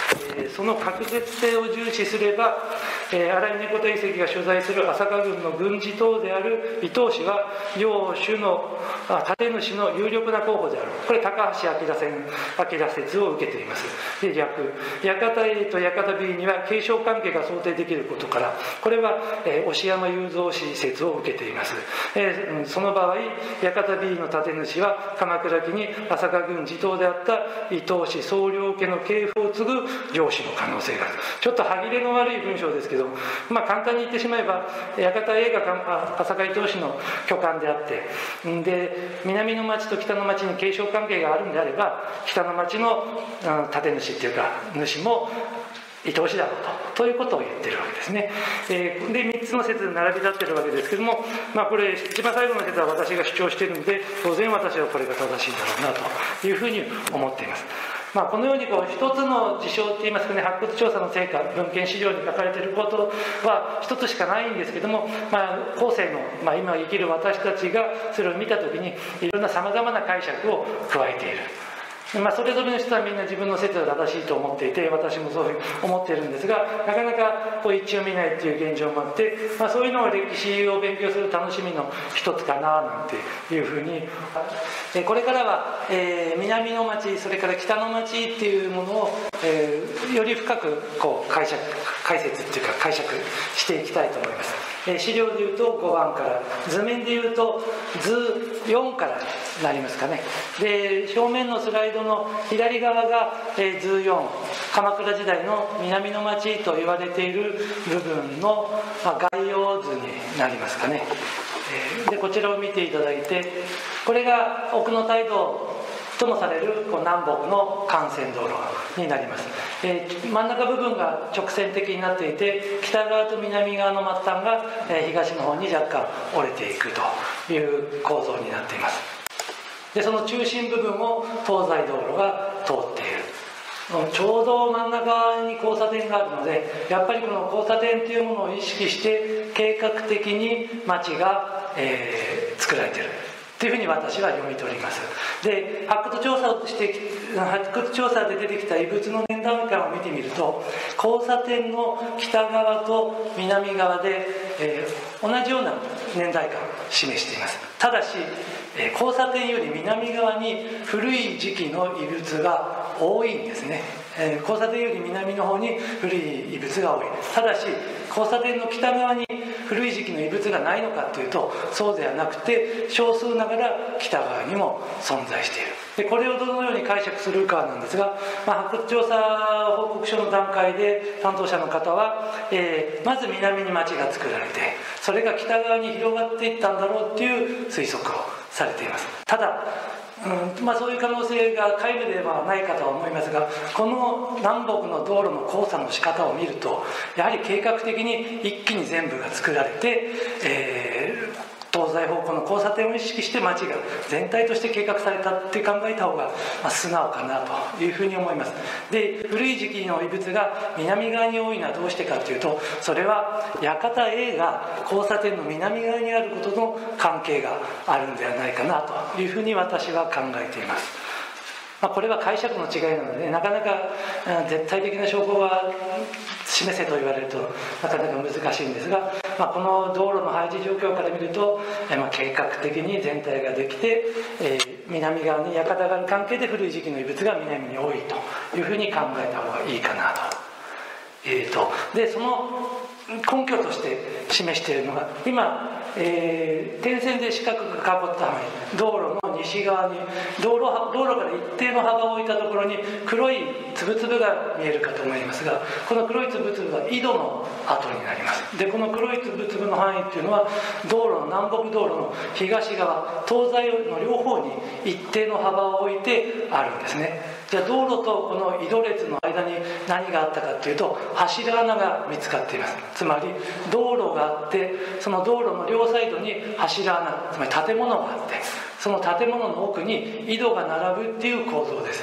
その確実性を重視すれば、新井猫田遺跡が所在する朝霞郡の郡司島である伊東市は領主の建主の有力な候補である。これ高橋明説を受けています。で逆、館 A と館 B には継承関係が想定できることから、これは押山雄三氏説を受けています。その場合館 B の建主は鎌倉期に朝霞郡地頭であった伊東市総領家の系譜を継ぐ領主の可能性がある。ちょっと歯切れの悪い文章ですけど、簡単に言ってしまえば館 A が朝霞伊東市の居間であって、で南の町と北の町に継承関係があるんであれば、北の町の建主っていうか主も伊東市だろうということを言ってるわけですね。で3つの説で並び立ってるわけですけども、これ一番最後の説は私が主張しているので、当然私はこれが正しいだろうなというふうに思っています。このように一つの事象っていいますかね、発掘調査の成果、文献資料に書かれていることは一つしかないんですけども、後世の、今生きる私たちがそれを見た時にいろんなさまざまな解釈を加えている。それぞれの人はみんな自分の説が正しいと思っていて、私もそういうふうに思っているんですが、なかなか一致を見ないという現状もあって、そういうのを歴史を勉強する楽しみの一つかななんていうふうに、これからは、南の町それから北の町っていうものを、より深く解説っていうか解釈していきたいと思います。資料でいうと5番から、図面でいうと図4からになりますかね。で正面のスライドの左側が、図4、鎌倉時代の南の町と言われている部分の、概要図になりますかね。でこちらを見ていただいて、これが奥の街道ともされる南北の幹線道路になります。真ん中部分が直線的になっていて、北側と南側の末端が、東の方に若干折れていくという構造になっています。でその中心部分を東西道路が通っている。ちょうど真ん中に交差点があるので、やっぱりこの交差点というものを意識して計画的に街が、作られているというふうに私は読み取ります。で発掘調査で出てきた遺物の年代感を見てみると、交差点の北側と南側で、同じような年代感を示しています。ただし、交差点より南側に古い時期の遺物が多いんですね。交差点より南の方に古い遺物が多い。ただし交差点の北側に古い時期の遺物がないのかというと、そうではなくて少数ながら北側にも存在している。でこれをどのように解釈するかなんですが、発掘調査報告書の段階で担当者の方は、まず南に町が作られて、それが北側に広がっていったんだろうという推測をされています。ただそういう可能性が皆無ではないかとは思いますが、この南北の道路の交差の仕方を見ると、やはり計画的に一気に全部が作られて、東西方向の交差点を意識して街が全体として計画されたって考えた方が素直かなというふうに思います。で古い時期の遺物が南側に多いのはどうしてかというと、それは館 A が交差点の南側にあることの関係があるんではないかなというふうに私は考えています。これは解釈の違いなので、なかなか絶対的な証拠が示せと言われるとなかなか難しいんですが、この道路の配置状況から見ると、計画的に全体ができて、南側に館がある関係で古い時期の遺物が南に多いというふうに考えた方がいいかなと。でその根拠として示しているのが、今、点線で四角く囲った範囲、道路の西側に道路から一定の幅を置いたところに黒い粒々が見えるかと思いますが、この黒い粒々は井戸の跡になります。でこの黒い粒々の範囲っていうのは、南北道路の東側東西の両方に一定の幅を置いてあるんですね。じゃあ道路とこの井戸列の間に何があったかというと、柱穴が見つかっています。つまり道路があって、その道路の両サイドに柱穴、つまり建物があって、その建物の奥に井戸が並ぶっていう構造です。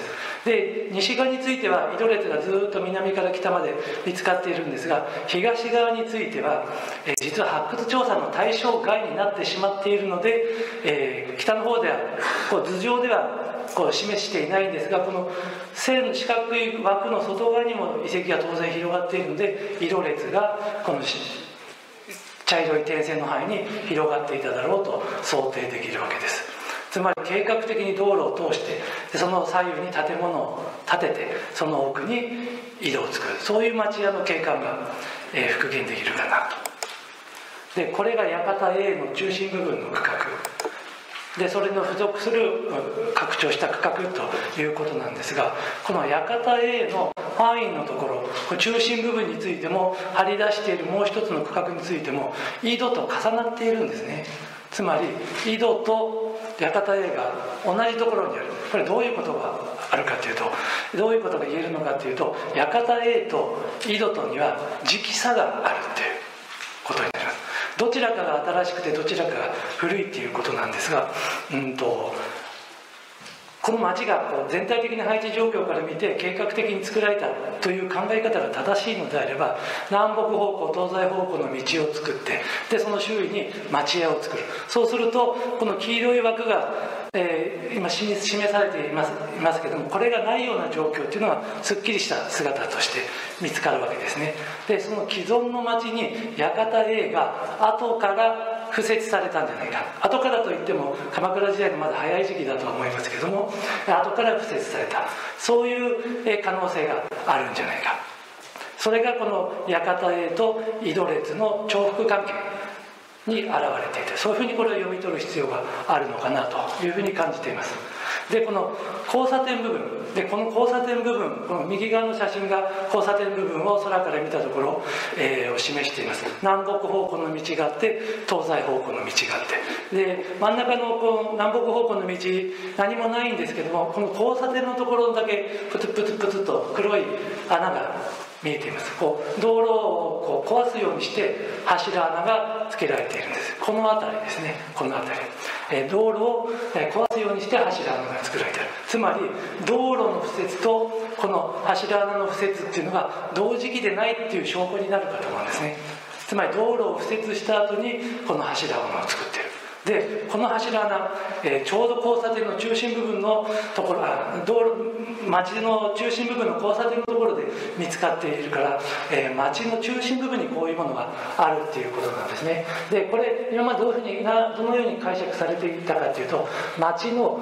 で西側については井戸列がずっと南から北まで見つかっているんですが、東側については、実は発掘調査の対象外になってしまっているので、北の方では図上では示していないんですが、この四角い枠の外側にも遺跡が当然広がっているので、井戸列がこの茶色い点線の範囲に広がっていただろうと想定できるわけです。つまり計画的に道路を通して、その左右に建物を建てて、その奥に井戸を作る、そういう町家の景観が復元できるかなと。でこれが館 A の中心部分の区画で、それの付属する拡張した区画ということなんですが、この館 A の範囲のところ、中心部分についても張り出しているもう一つの区画についても井戸と重なっているんですね。つまり井戸と館 A が同じところにある。これどういうことがあるかというと、どういうことが言えるのかというと、館 A と井戸とには時期差があるということになります。どちらかが新しくてどちらかが古いっていうことなんですが、この町が全体的な配置状況から見て計画的に作られたという考え方が正しいのであれば、南北方向東西方向の道を作って、でその周囲に町屋を作る。そうするとこの黄色い枠が今示されていますけども、これがないような状況というのはすっきりした姿として見つかるわけですね。でその既存の町に館 A が後から敷設されたんじゃないか。後からといっても鎌倉時代のまだ早い時期だとは思いますけども、後から敷設された、そういう可能性があるんじゃないか。それがこの館 A と井戸列の重複関係に現れていて、そういうふうにこれを読み取る必要があるのかなというふうに感じています。でこの交差点部分で、この交差点部分、この右側の写真が交差点部分を空から見たところを示しています。南北方向の道があって東西方向の道があって、で真ん中の南北方向の道何もないんですけども、この交差点のところだけプツプツプツと黒い穴が見えています。道路を壊すようにして柱穴がつけられているんです。この辺りですね、この辺り、道路を壊すようにして柱穴が作られている。つまり道路の敷設とこの柱穴の敷設っていうのが同時期でないっていう証拠になるかと思うんですね。つまり道路を敷設した後にこの柱穴を作っている。でこの柱穴、ちょうど交差点の中心部分のところ、町の中心部分の交差点のところで見つかっているから、町の中心部分にこういうものがあるっていうことなんですね。でこれ今までどのように解釈されていたかというと、町の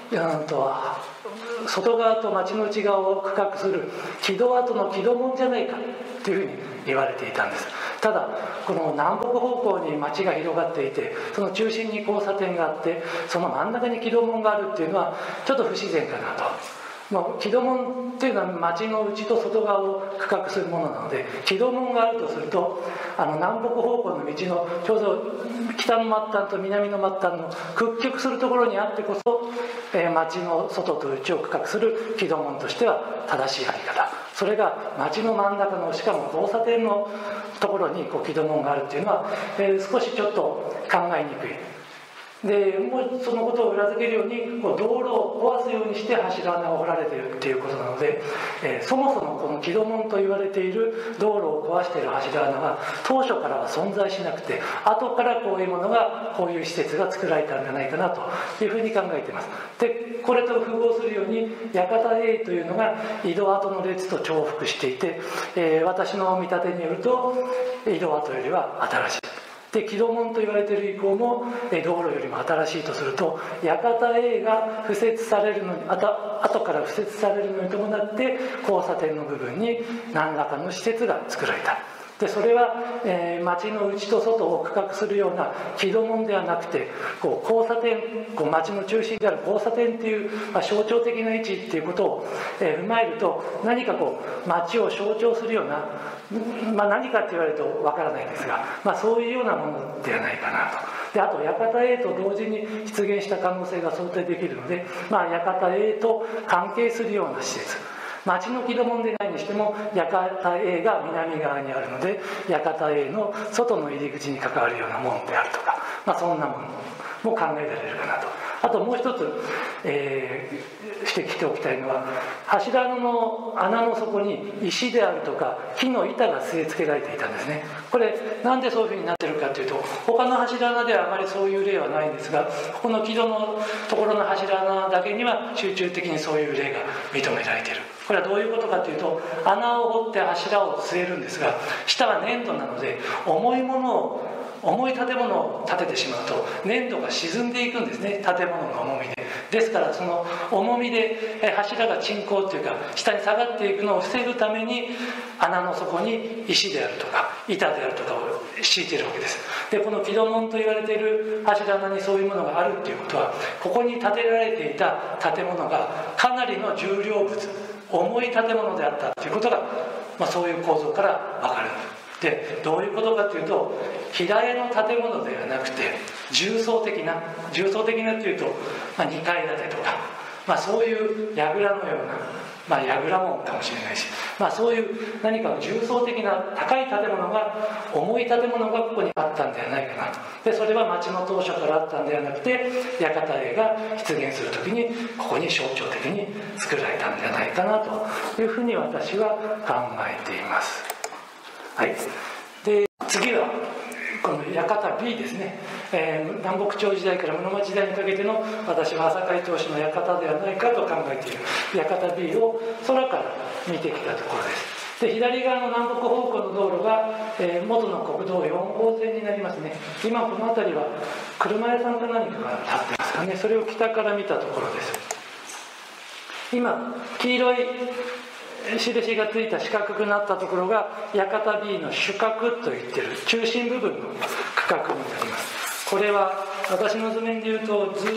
外側と町の内側を区画する木戸跡の木戸門じゃないかというふうに言われていたんです。ただこの南北方向に町が広がっていて、その中心に交差点があって、その真ん中に木戸門があるっていうのはちょっと不自然かなと。木戸門っていうのは町の内と外側を区画するものなので、木戸門があるとすると南北方向の道のちょうど北の末端と南の末端の屈曲するところにあってこそ、町の外と内を区画する木戸門としては正しいあり方。それが町の真ん中の、しかも交差点のところに木戸門があるっていうのは、少しちょっと考えにくい。でもうそのことを裏付けるように道路を壊すようにして柱穴を掘られているっていうことなので、そもそもこの木戸門と言われている道路を壊している柱穴は当初からは存在しなくて、後からこういうものが、こういう施設が作られたんじゃないかなというふうに考えています。でこれと符合するように館 A というのが井戸跡の列と重複していて、私の見立てによると井戸跡よりは新しい。で木戸門と言われている以降も道路よりも新しいとすると、館 A が敷設されるのに後から敷設されるのに伴って交差点の部分に何らかの施設が作られた。でそれは、町の内と外を区画するような木戸門ではなくて、交差点、町の中心である交差点っていう、象徴的な位置っていうことを、踏まえると、何か町を象徴するような、何かって言われるとわからないんですが、そういうようなものではないかなと。であと館 A と同時に出現した可能性が想定できるので、館 A と関係するような施設、町の木戸門でないにしても館 A が南側にあるので、館 A の外の入り口に関わるような門であるとか、そんなものも考えられるかなと。あともう一つ、 してきておきたいのは、柱の穴の底に石であるとか木の板が据え付けられていたんですね。これなんでそういうふうになってるかというと、他の柱穴ではあまりそういう例はないんですが、ここの木戸のところの柱穴だけには集中的にそういう例が認められている。これはどういうことかというと、穴を掘って柱を据えるんですが、下は粘土なので重い建物を建ててしまうと粘土が沈んでいくんですね、建物の重みで。ですからその重みで柱が沈降というか下に下がっていくのを防ぐために、穴の底に石であるとか板であるとかを敷いているわけです。でこの木戸門と言われている柱穴にそういうものがあるということは、ここに建てられていた建物がかなりの重量物、重い建物であったということが、そういう構造から分かる。でどういうことかというと、平屋の建物ではなくて重層的なというと、2階建てとか、そういう櫓のような、櫓門かもしれないし、そういう何か重層的な高い建物が、重い建物がここにあったんではないかなと。でそれは町の当初からあったんではなくて、屋形絵が出現する時にここに象徴的に作られたんではないかなというふうに私は考えています。はい、で次はこの館 B ですね。南北朝時代から室町時代にかけての、私は朝海当主の館ではないかと考えている館 B を空から見てきたところです。で左側の南北方向の道路が、元の国道4号線になりますね。今この辺りは車屋さんか何かが立ってますかね。それを北から見たところです。今黄色い印がついた四角くなったところが館 B の主角といっている中心部分の区画になります。これは私の図面でいうと図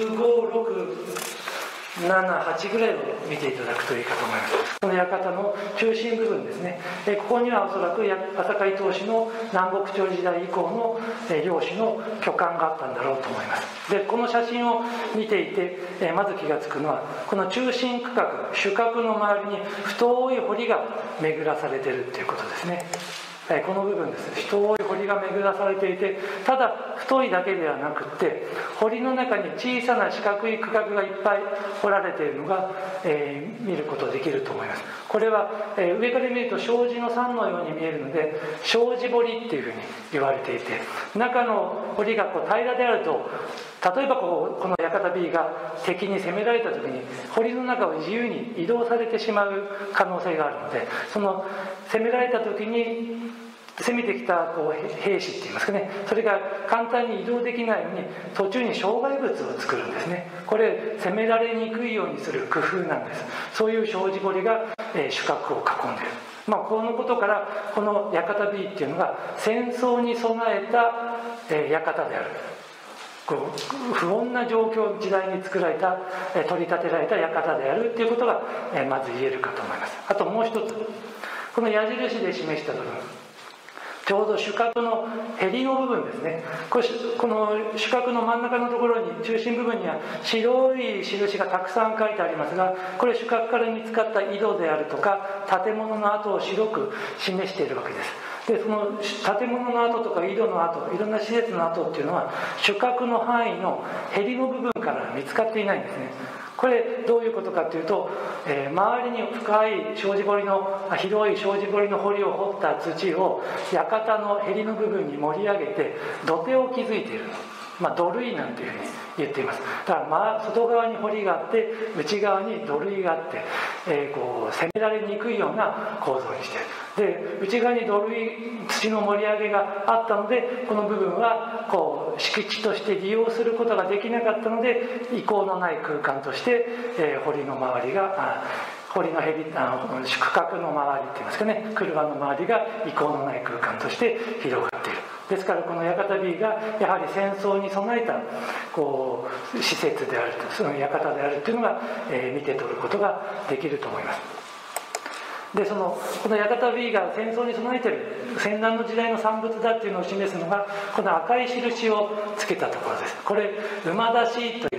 5、6、7、8ぐらいを見ていただくといいかと思います。この館の中心部分ですね。ここにはおそらく朝海当主の南北朝時代以降の領主の居館があったんだろうと思います。でこの写真を見ていてまず気がつくのは、この中心区画、主角の周りに太い堀が巡らされているということですね。この部分です。太い堀が巡らされていて、ただ太いだけではなくって堀の中に小さな四角い区画がいっぱい掘られているのが、見ることできると思います。これは、上から見ると障子の山のように見えるので障子堀っていうふうに言われていて、中の堀が平らであると、例えばこの館 B が敵に攻められた時に堀の中を自由に移動されてしまう可能性があるので、その攻められた時に攻めてきた兵士っていいますかね、それが簡単に移動できないように途中に障害物を作るんですね。これ攻められにくいようにする工夫なんです。そういう障子堀が、主角を囲んでいる。このことからこの館 B っていうのが戦争に備えた、館である。不穏な状況、時代に作られた、取り立てられた館であるということが、まず言えるかと思います。あともう一つ、この矢印で示した部分、ちょうど主角のへりの部分ですね。この主角の真ん中のところに、中心部分には白い印がたくさん書いてありますが、これ主角から見つかった井戸であるとか建物の跡を白く示しているわけです。でその建物の跡とか井戸の跡、いろんな施設の跡っていうのは主角の範囲のへりの部分から見つかっていないんですね。これどういうことかというと、周りに深い障子堀の広い障子堀の堀を掘った土を館のへりの部分に盛り上げて土手を築いているの、土塁なんていうふうに言っています。だから外側に堀があって内側に土塁があって、攻められにくいような構造にしている。で内側に土塁、土の盛り上げがあったので、この部分は敷地として利用することができなかったので、遺構のない空間として、堀の周りが堀の区画の周りっていいますかね、車の周りが遺構のない空間として広がっている。ですからこの館 B がやはり戦争に備えた施設であると、その館であるというのが、見て取ることができると思います。でこの館 B が戦争に備えている戦乱の時代の産物だっていうのを示すのが、この赤い印をつけたところです。これ馬出しといって、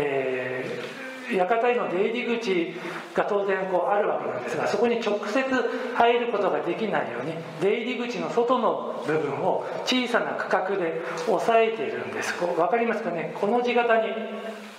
館への出入り口が当然あるわけなんですが、そこに直接入ることができないように出入り口の外の部分を小さな区画で押さえているんです。分かりますかね。この字型に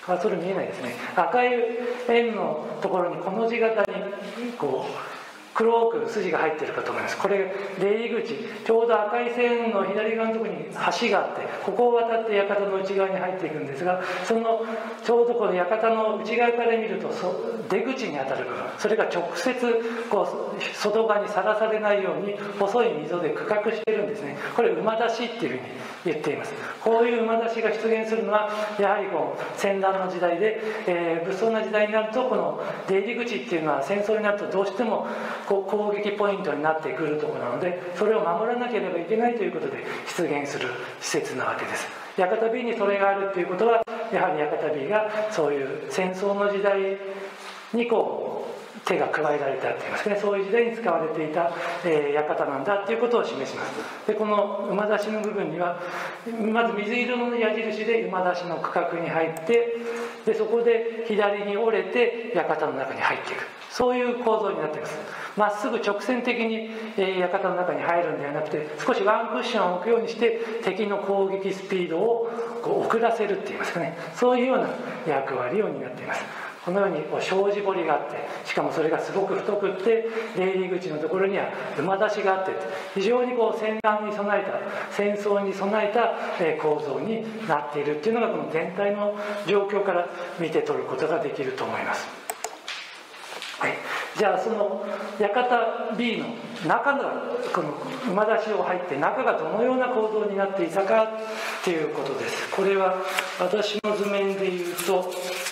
それ見えないですね。赤い円のところにこの字型にこう黒く筋が入っているかと思います。これ出入り口、ちょうど赤い線の左側のところに橋があって、ここを渡って館の内側に入っていくんですが、そのちょうどこの館の内側から見ると出口にあたる部分、それが直接こう外側にさらされないように細い溝で区画しているんですね。これ馬出しっていうふうに言っています。こういう馬出しが出現するのはやはりこう戦乱の時代で、物騒な時代になるとこの出入り口っていうのは戦争になるとどうしてもこう攻撃ポイントになってくるところなので、それを守らなければいけないということで出現する施設なわけです。屋形船にそれがあるということは、やはり屋形船がそういう戦争の時代にこう手が加えられたといいますかね、そういう時代に使われていた、館なんだということを示します。でこの馬出しの部分にはまず水色の矢印で馬出しの区画に入って、でそこで左に折れて館の中に入っていく、そういう構造になっています。まっすぐ直線的に館の中に入るんではなくて、少しワンクッションを置くようにして敵の攻撃スピードをこう遅らせるっていいますかね、そういうような役割を担っています。このようにこう障子堀があって、しかもそれがすごく太くって出入り口のところには馬出しがあって、非常にこう戦乱に備えた、戦争に備えた構造になっているっていうのがこの全体の状況から見て取ることができると思います。はい、じゃあその屋形 B の中のこの馬出しを入って中がどのような構造になっていたかということです。これは私の図面でいうと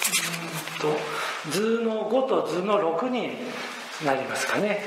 図の5と図の6になりますかね。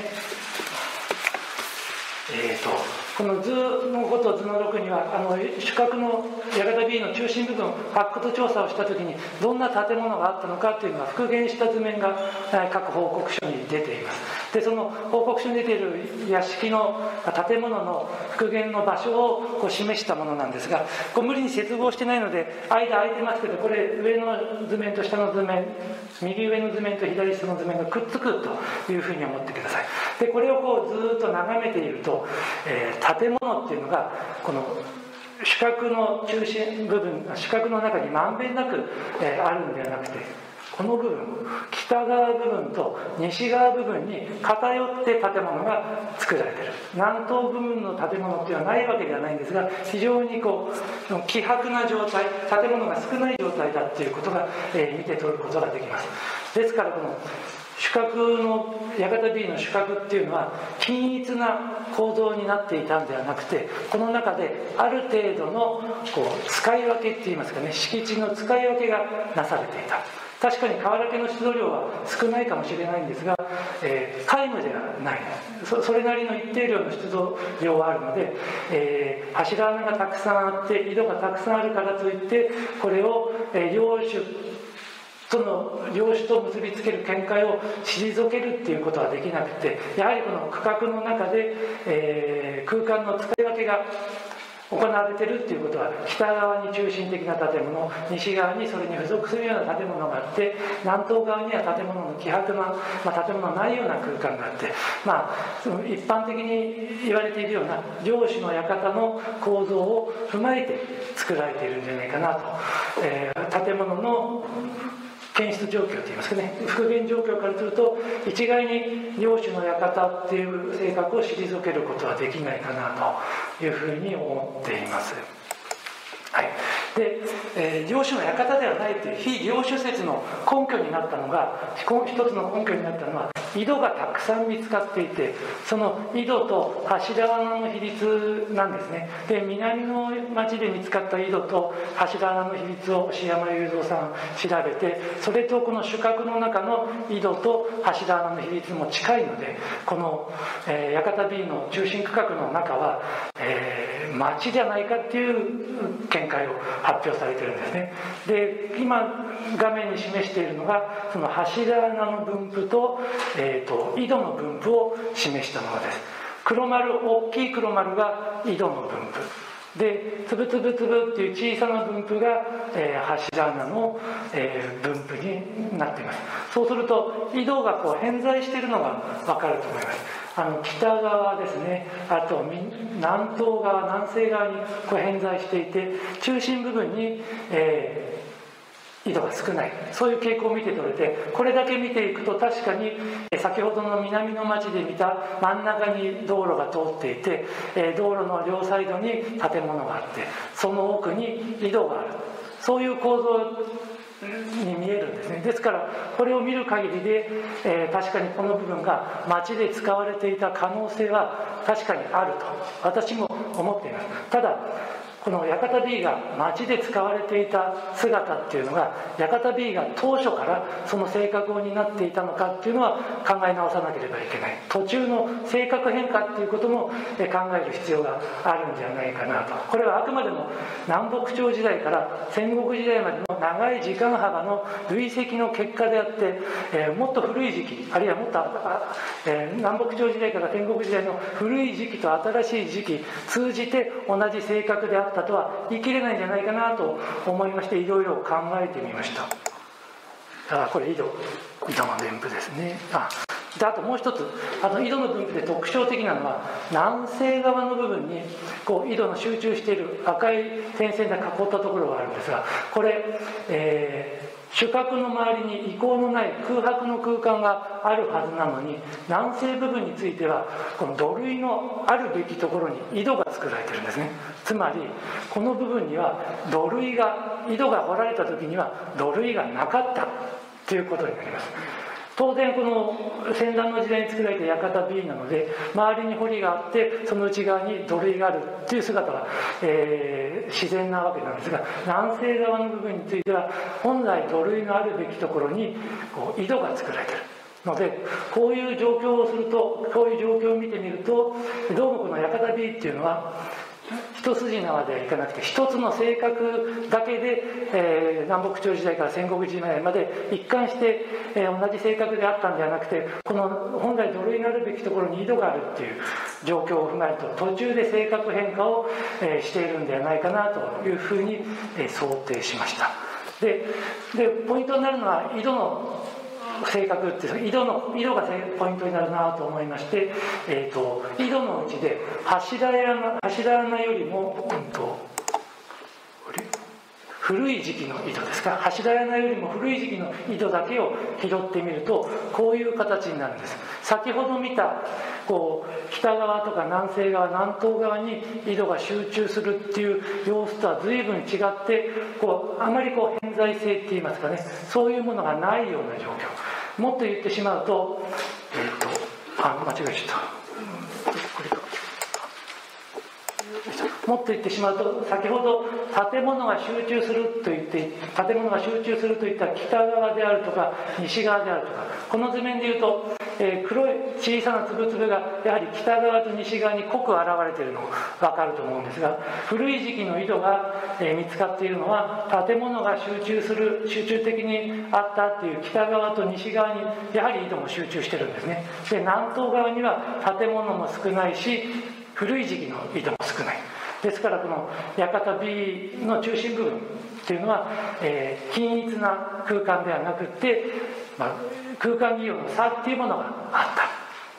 この図の5と図の6には主角の屋形 B の中心部分発掘調査をした時にどんな建物があったのかというのが復元した図面が各報告書に出ています。でその報告書に出ている屋敷の建物の復元の場所をこう示したものなんですが、こう無理に接合してないので間空いてますけど、これ上の図面と下の図面、右上の図面と左下の図面がくっつくというふうに思ってください。でこれをこうずっと眺めていると、建物っていうのがこの四角の中心部分、四角の中にまんべんなく、あるんではなくて、この部分、北側部分と西側部分に偏って建物が作られている。南東部分の建物っていうのはないわけではないんですが、非常にこう希薄な状態、建物が少ない状態だっていうことが、見て取ることができます。ですからこの主角の屋形 B の主角っていうのは均一な構造になっていたんではなくて、この中である程度のこう使い分けっていいますかね、敷地の使い分けがなされていた。確かに瓦家の出土量は少ないかもしれないんですが、皆無ではない。それなりの一定量の出土量はあるので、柱穴がたくさんあって井戸がたくさんあるからといってこれを、領主と結びつける見解を退けるっていうことはできなくて、やはりこの区画の中で、空間の使い分けが行われているっていうことは、北側に中心的な建物、西側にそれに付属するような建物があって、南東側には建物の希薄な、建物のないような空間があって、一般的に言われているような領主の館の構造を踏まえて作られているんじゃないかなと、建物の検出状況といいますかね、復元状況からすると一概に領主の館っていう性格を退けることはできないかなというふうに思っています。はい、で、領主の館ではないという非領主説の根拠になったのが、一つの根拠になったのは井戸がたくさん見つかっていて、その井戸と柱穴の比率なんですね。で、南の町で見つかった井戸と柱穴の比率を押山雄三さん調べて、それとこの主角の中の井戸と柱穴の比率も近いので、この、屋形 B の中心区画の中は、町じゃないかっていう見解を発表されているんですね。で、今画面に示しているのがその柱穴の分布と、井戸の分布を示したものです。黒丸、大きい黒丸が井戸の分布で、つぶつぶつぶっていう小さな分布が、柱穴の、分布になっています。そうすると井戸がこう偏在しているのが分かると思います。北側ですね、あと南東側、南西側にこう偏在していて、中心部分に、 井戸が少ない、そういう傾向を見て取れて、これだけ見ていくと確かに先ほどの南の町で見た真ん中に道路が通っていて、道路の両サイドに建物があって、その奥に井戸がある、そういう構造に見えるんですね。ですからこれを見る限りで、確かにこの部分が町で使われていた可能性は確かにあると私も思っています。ただこの屋形 B が町で使われていた姿っていうのが、屋形 B が当初からその性格を担っていたのかっていうのは考え直さなければいけない。途中の性格変化っていうことも考える必要があるんじゃないかなと。これはあくまでも南北朝時代から戦国時代までの長い時間幅の累積の結果であって、もっと古い時期、あるいはもっと、南北朝時代から戦国時代の古い時期と新しい時期通じて同じ性格であったとは言い切れないんじゃないかなと思いまして、いろいろ考えてみました。これ井戸の分布ですね。あともう一つ、井戸の分布で特徴的なのは、南西側の部分にこう井戸の集中している赤い点線で囲ったところがあるんですが、これ、主角の周りに遺構のない空白の空間があるはずなのに、南西部分についてはこの土塁のあるべきところに井戸が作られてるんですね。つまりこの部分には井戸が掘られた時には土塁がなかったということになります。当然この戦乱の時代に作られた屋形 B なので、周りに堀があってその内側に土塁があるという姿は、自然なわけなんですが、南西側の部分については本来土塁のあるべきところにこう井戸が作られているので、こういう状況をすると、こういう状況を見てみると、どうもこの屋形 B っていうのは一筋縄ではいかなくて、一つの性格だけで、南北朝時代から戦国時代まで一貫して、同じ性格であったんではなくて、この本来土塁にあるべきところに井戸があるっていう状況を踏まえると、途中で性格変化を、しているんではないかなというふうに、想定しました。でポイントになるのは井戸の性格っていう、井戸がポイントになるなと思いまして、井戸のうちで柱穴よりも、古い時期の井戸ですか、柱穴よりも古い時期の井戸だけを拾ってみるとこういう形になるんです。先ほど見たこう北側とか南西側、南東側に井戸が集中するっていう様子とは随分違って、あまり偏在性っていいますかね、そういうものがないような状況。もっと言ってしまうと、間違えちゃった。これか。もっと言ってしまうと、先ほど建物が集中するといった北側であるとか西側であるとか、この図面でいうと、黒い小さな粒々がやはり北側と西側に濃く現れているのが分かると思うんですが、古い時期の井戸が見つかっているのは、建物が集中的にあったっていう北側と西側にやはり井戸も集中してるんですね。で南東側には建物も少ないし、古い時期の井戸も少ない。ですからこの屋形 B の中心部分っていうのは、均一な空間ではなくて、空間利用の差っていうものがあった。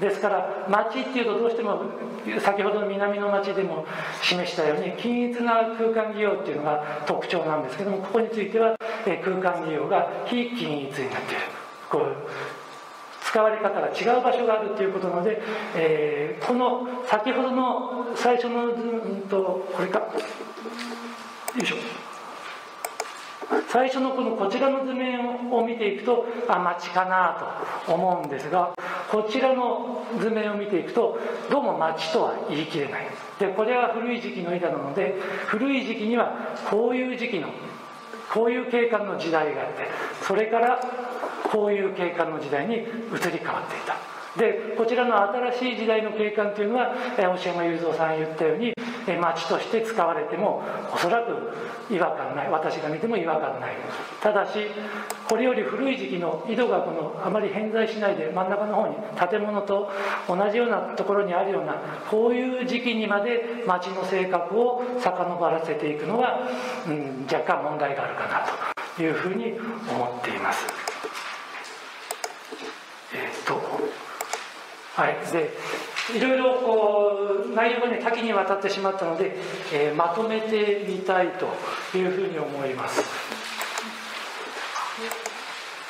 ですから町っていうとどうしても先ほどの南の町でも示したように均一な空間利用っていうのが特徴なんですけども、ここについては空間利用が非均一になっている。使われ方が違う場所があるということなので、この先ほどの最初のこれか、よいしょ、最初のこちらの図面を見ていくと町かなと思うんですが、こちらの図面を見ていくとどうも町とは言い切れない。でこれは古い時期の井戸なので、古い時期にはこういう時期のこういう景観の時代があって、それからこういう景観の時代に移り変わっていた。でこちらの新しい時代の景観というのは押山雄三さん言ったように、町として使われてもおそらく違和感ない、私が見ても違和感ない。ただしこれより古い時期の井戸があまり偏在しないで真ん中の方に建物と同じようなところにあるような、こういう時期にまで町の性格を遡らせていくのは、若干問題があるかなというふうに思っています。はい、でいろいろ内容が多岐にわたってしまったので、まとめてみたいというふうに思います。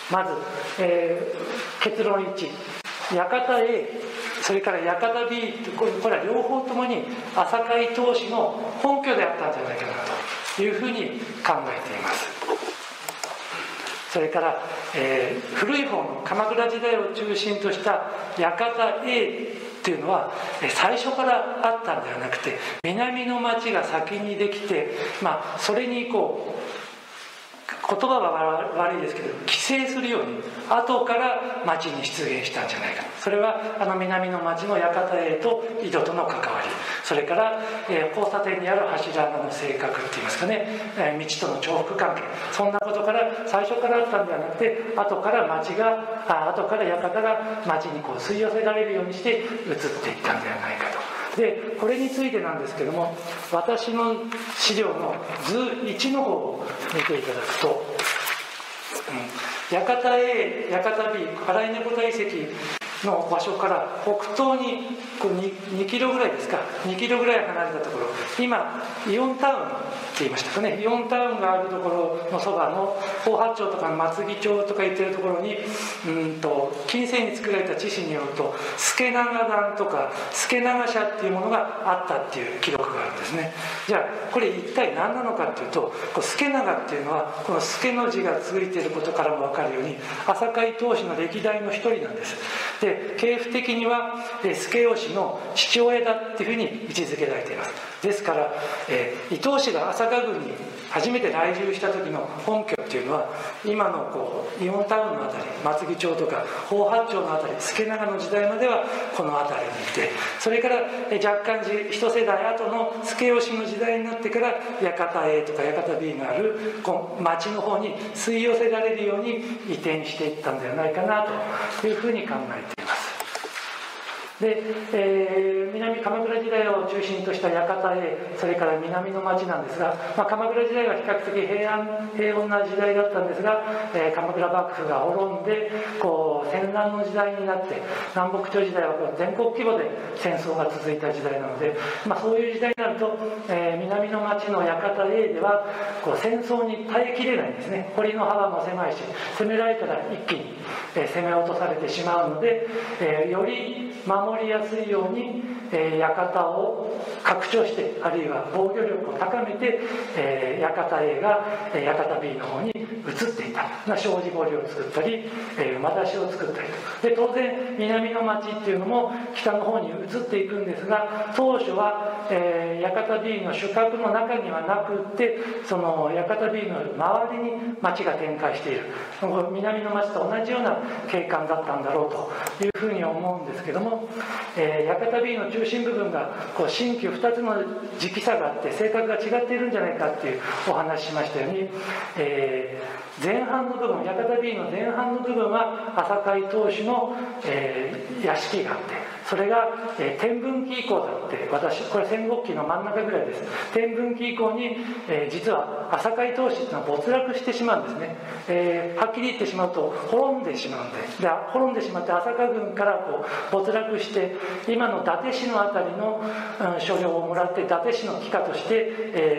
まず、結論1、館 A それから館 B これは両方ともに朝会当主の本拠であったんじゃないかなというふうに考えています。それから、古い方の鎌倉時代を中心とした館 A っていうのは最初からあったんではなくて、南の町が先にできて、それに言葉は悪いですけど寄生するように後から町に出現したんじゃないか。それは南の町の館 A と井戸との関わり、それから、交差点にある柱穴の性格っていいますかね、道との重複関係、そんなことから最初からあったんではなくて、後から館が町に吸い寄せられるようにして移っていったんではないかと。でこれについてなんですけども、私の資料の図1の方を見ていただくと、館 A、館 B、新井猫田遺跡の場所から北東に2キロぐらいですか、2キロぐらい離れたところ、今イオンタウンって言いましたかね、イオンタウンがあるところのそばの宝八町とか松木町とか言ってるところに、近世に作られた地史によると助長団とか助長社っていうものがあったっていう記録があるんですね。じゃあこれ一体何なのかっていうと、助長っていうのはこの助の字がついていることからも分かるように朝会当主の歴代の一人なんです。で系譜的には助吉の父親だっていうふうに位置づけられています。ですから、伊東氏が朝霞郡に初めて来住した時の本拠っていうのは今のイオンタウンのあたり、松木町とか宝八町のあたり、助長の時代まではこの辺りにいて、それから若干一世代後の助吉の時代になってから館 A とか館 B がある町の方に吸い寄せられるように移転していったんではないかなというふうに考えています。で、南鎌倉時代を中心とした館 A、それから南の町なんですが、鎌倉時代は比較的平穏な時代だったんですが、鎌倉幕府が滅んで戦乱の時代になって、南北朝時代は全国規模で戦争が続いた時代なので、そういう時代になると、南の町の館 A では戦争に耐えきれないんですね。堀の幅も狭いし、攻められたら一気に攻め落とされてしまうので、より守りやすいように、館を拡張して、あるいは防御力を高めて、館 A が館 B の方に移っていた。障子堀を作ったり、馬出しを作ったりと。で当然南の町っていうのも北の方に移っていくんですが、当初は、館 B の主閣の中にはなくって、その館 B の周りに町が展開している、南の町と同じような景観だったんだろうというふうに思うんですけども、館 B の中心部分が新旧2つの時期差があって性格が違っているんじゃないかっていうお話ししましたように、前半の部分、館 B の前半の部分は朝会当主の、屋敷があって、それが、天文期以降だって、これ戦国期の真ん中ぐらいです。天文期以降に、実は朝会当主っていうのは没落してしまうんですね。はっきり言ってしまうと滅んでしまうんで、滅んでしまって朝霞郡から没落して、今の伊達市のあたりの、所領をもらって伊達市の帰化として、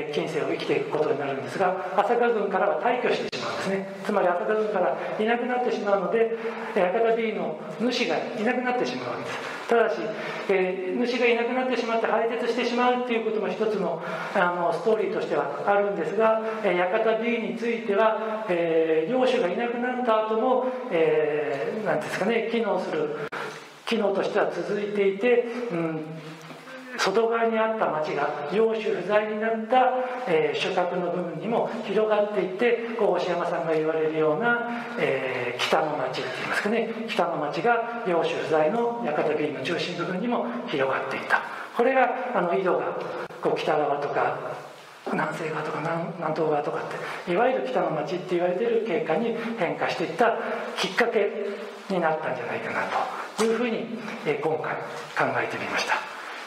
近世を生きていくことになるんですが、朝霞郡からは退去してしまうんですね。つまり朝霞郡からいなくなってしまうので、館 B の主がいなくなってしまうわけです。ただし、主がいなくなってしまって廃絶してしまうっていうことも一つの、ストーリーとしてはあるんですが、館 B については、領主がいなくなった後も、なんですかね、機能としては続いていて、外側にあった町が領主不在になった、主閣の部分にも広がっていって、押山さんが言われるような、北の町って言いますかね、北の町が領主不在の館 B の中心部分にも広がっていった。これが井戸が北側とか南西側とか南東側とかって、いわゆる北の町って言われている景観に変化していったきっかけになったんじゃないかなというふうに、今回考えてみました。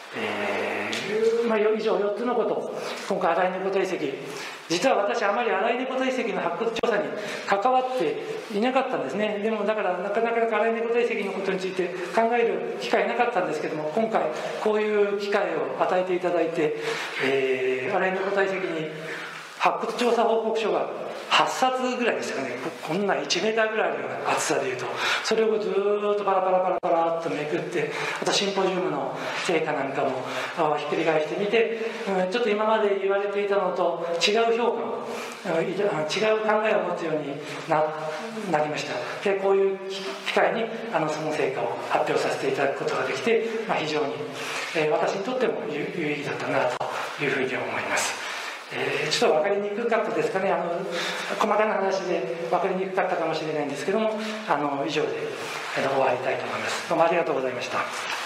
以上4つのことを今回新井猫田遺跡、実は私あまり新井猫田遺跡の発掘調査に関わっていなかったんですね。でもだからなかなか新井猫田遺跡のことについて考える機会なかったんですけども、今回こういう機会を与えていただいて、新井猫田遺跡に発掘調査報告書が8冊ぐらいでしたかね、こんな1メーターぐらいあるような厚さでいうと、それをずーっとパラパラパラパラっとめくって、あとシンポジウムの成果なんかもひっくり返してみて、ちょっと今まで言われていたのと違う評価を、違う考えを持つようになりました。でこういう機会にその成果を発表させていただくことができて、非常に、私にとっても有意義だったなというふうに思います。ちょっと分かりにくかったですかね、細かな話で分かりにくかったかもしれないんですけども、以上で終わりたいと思います。どうもありがとうございました。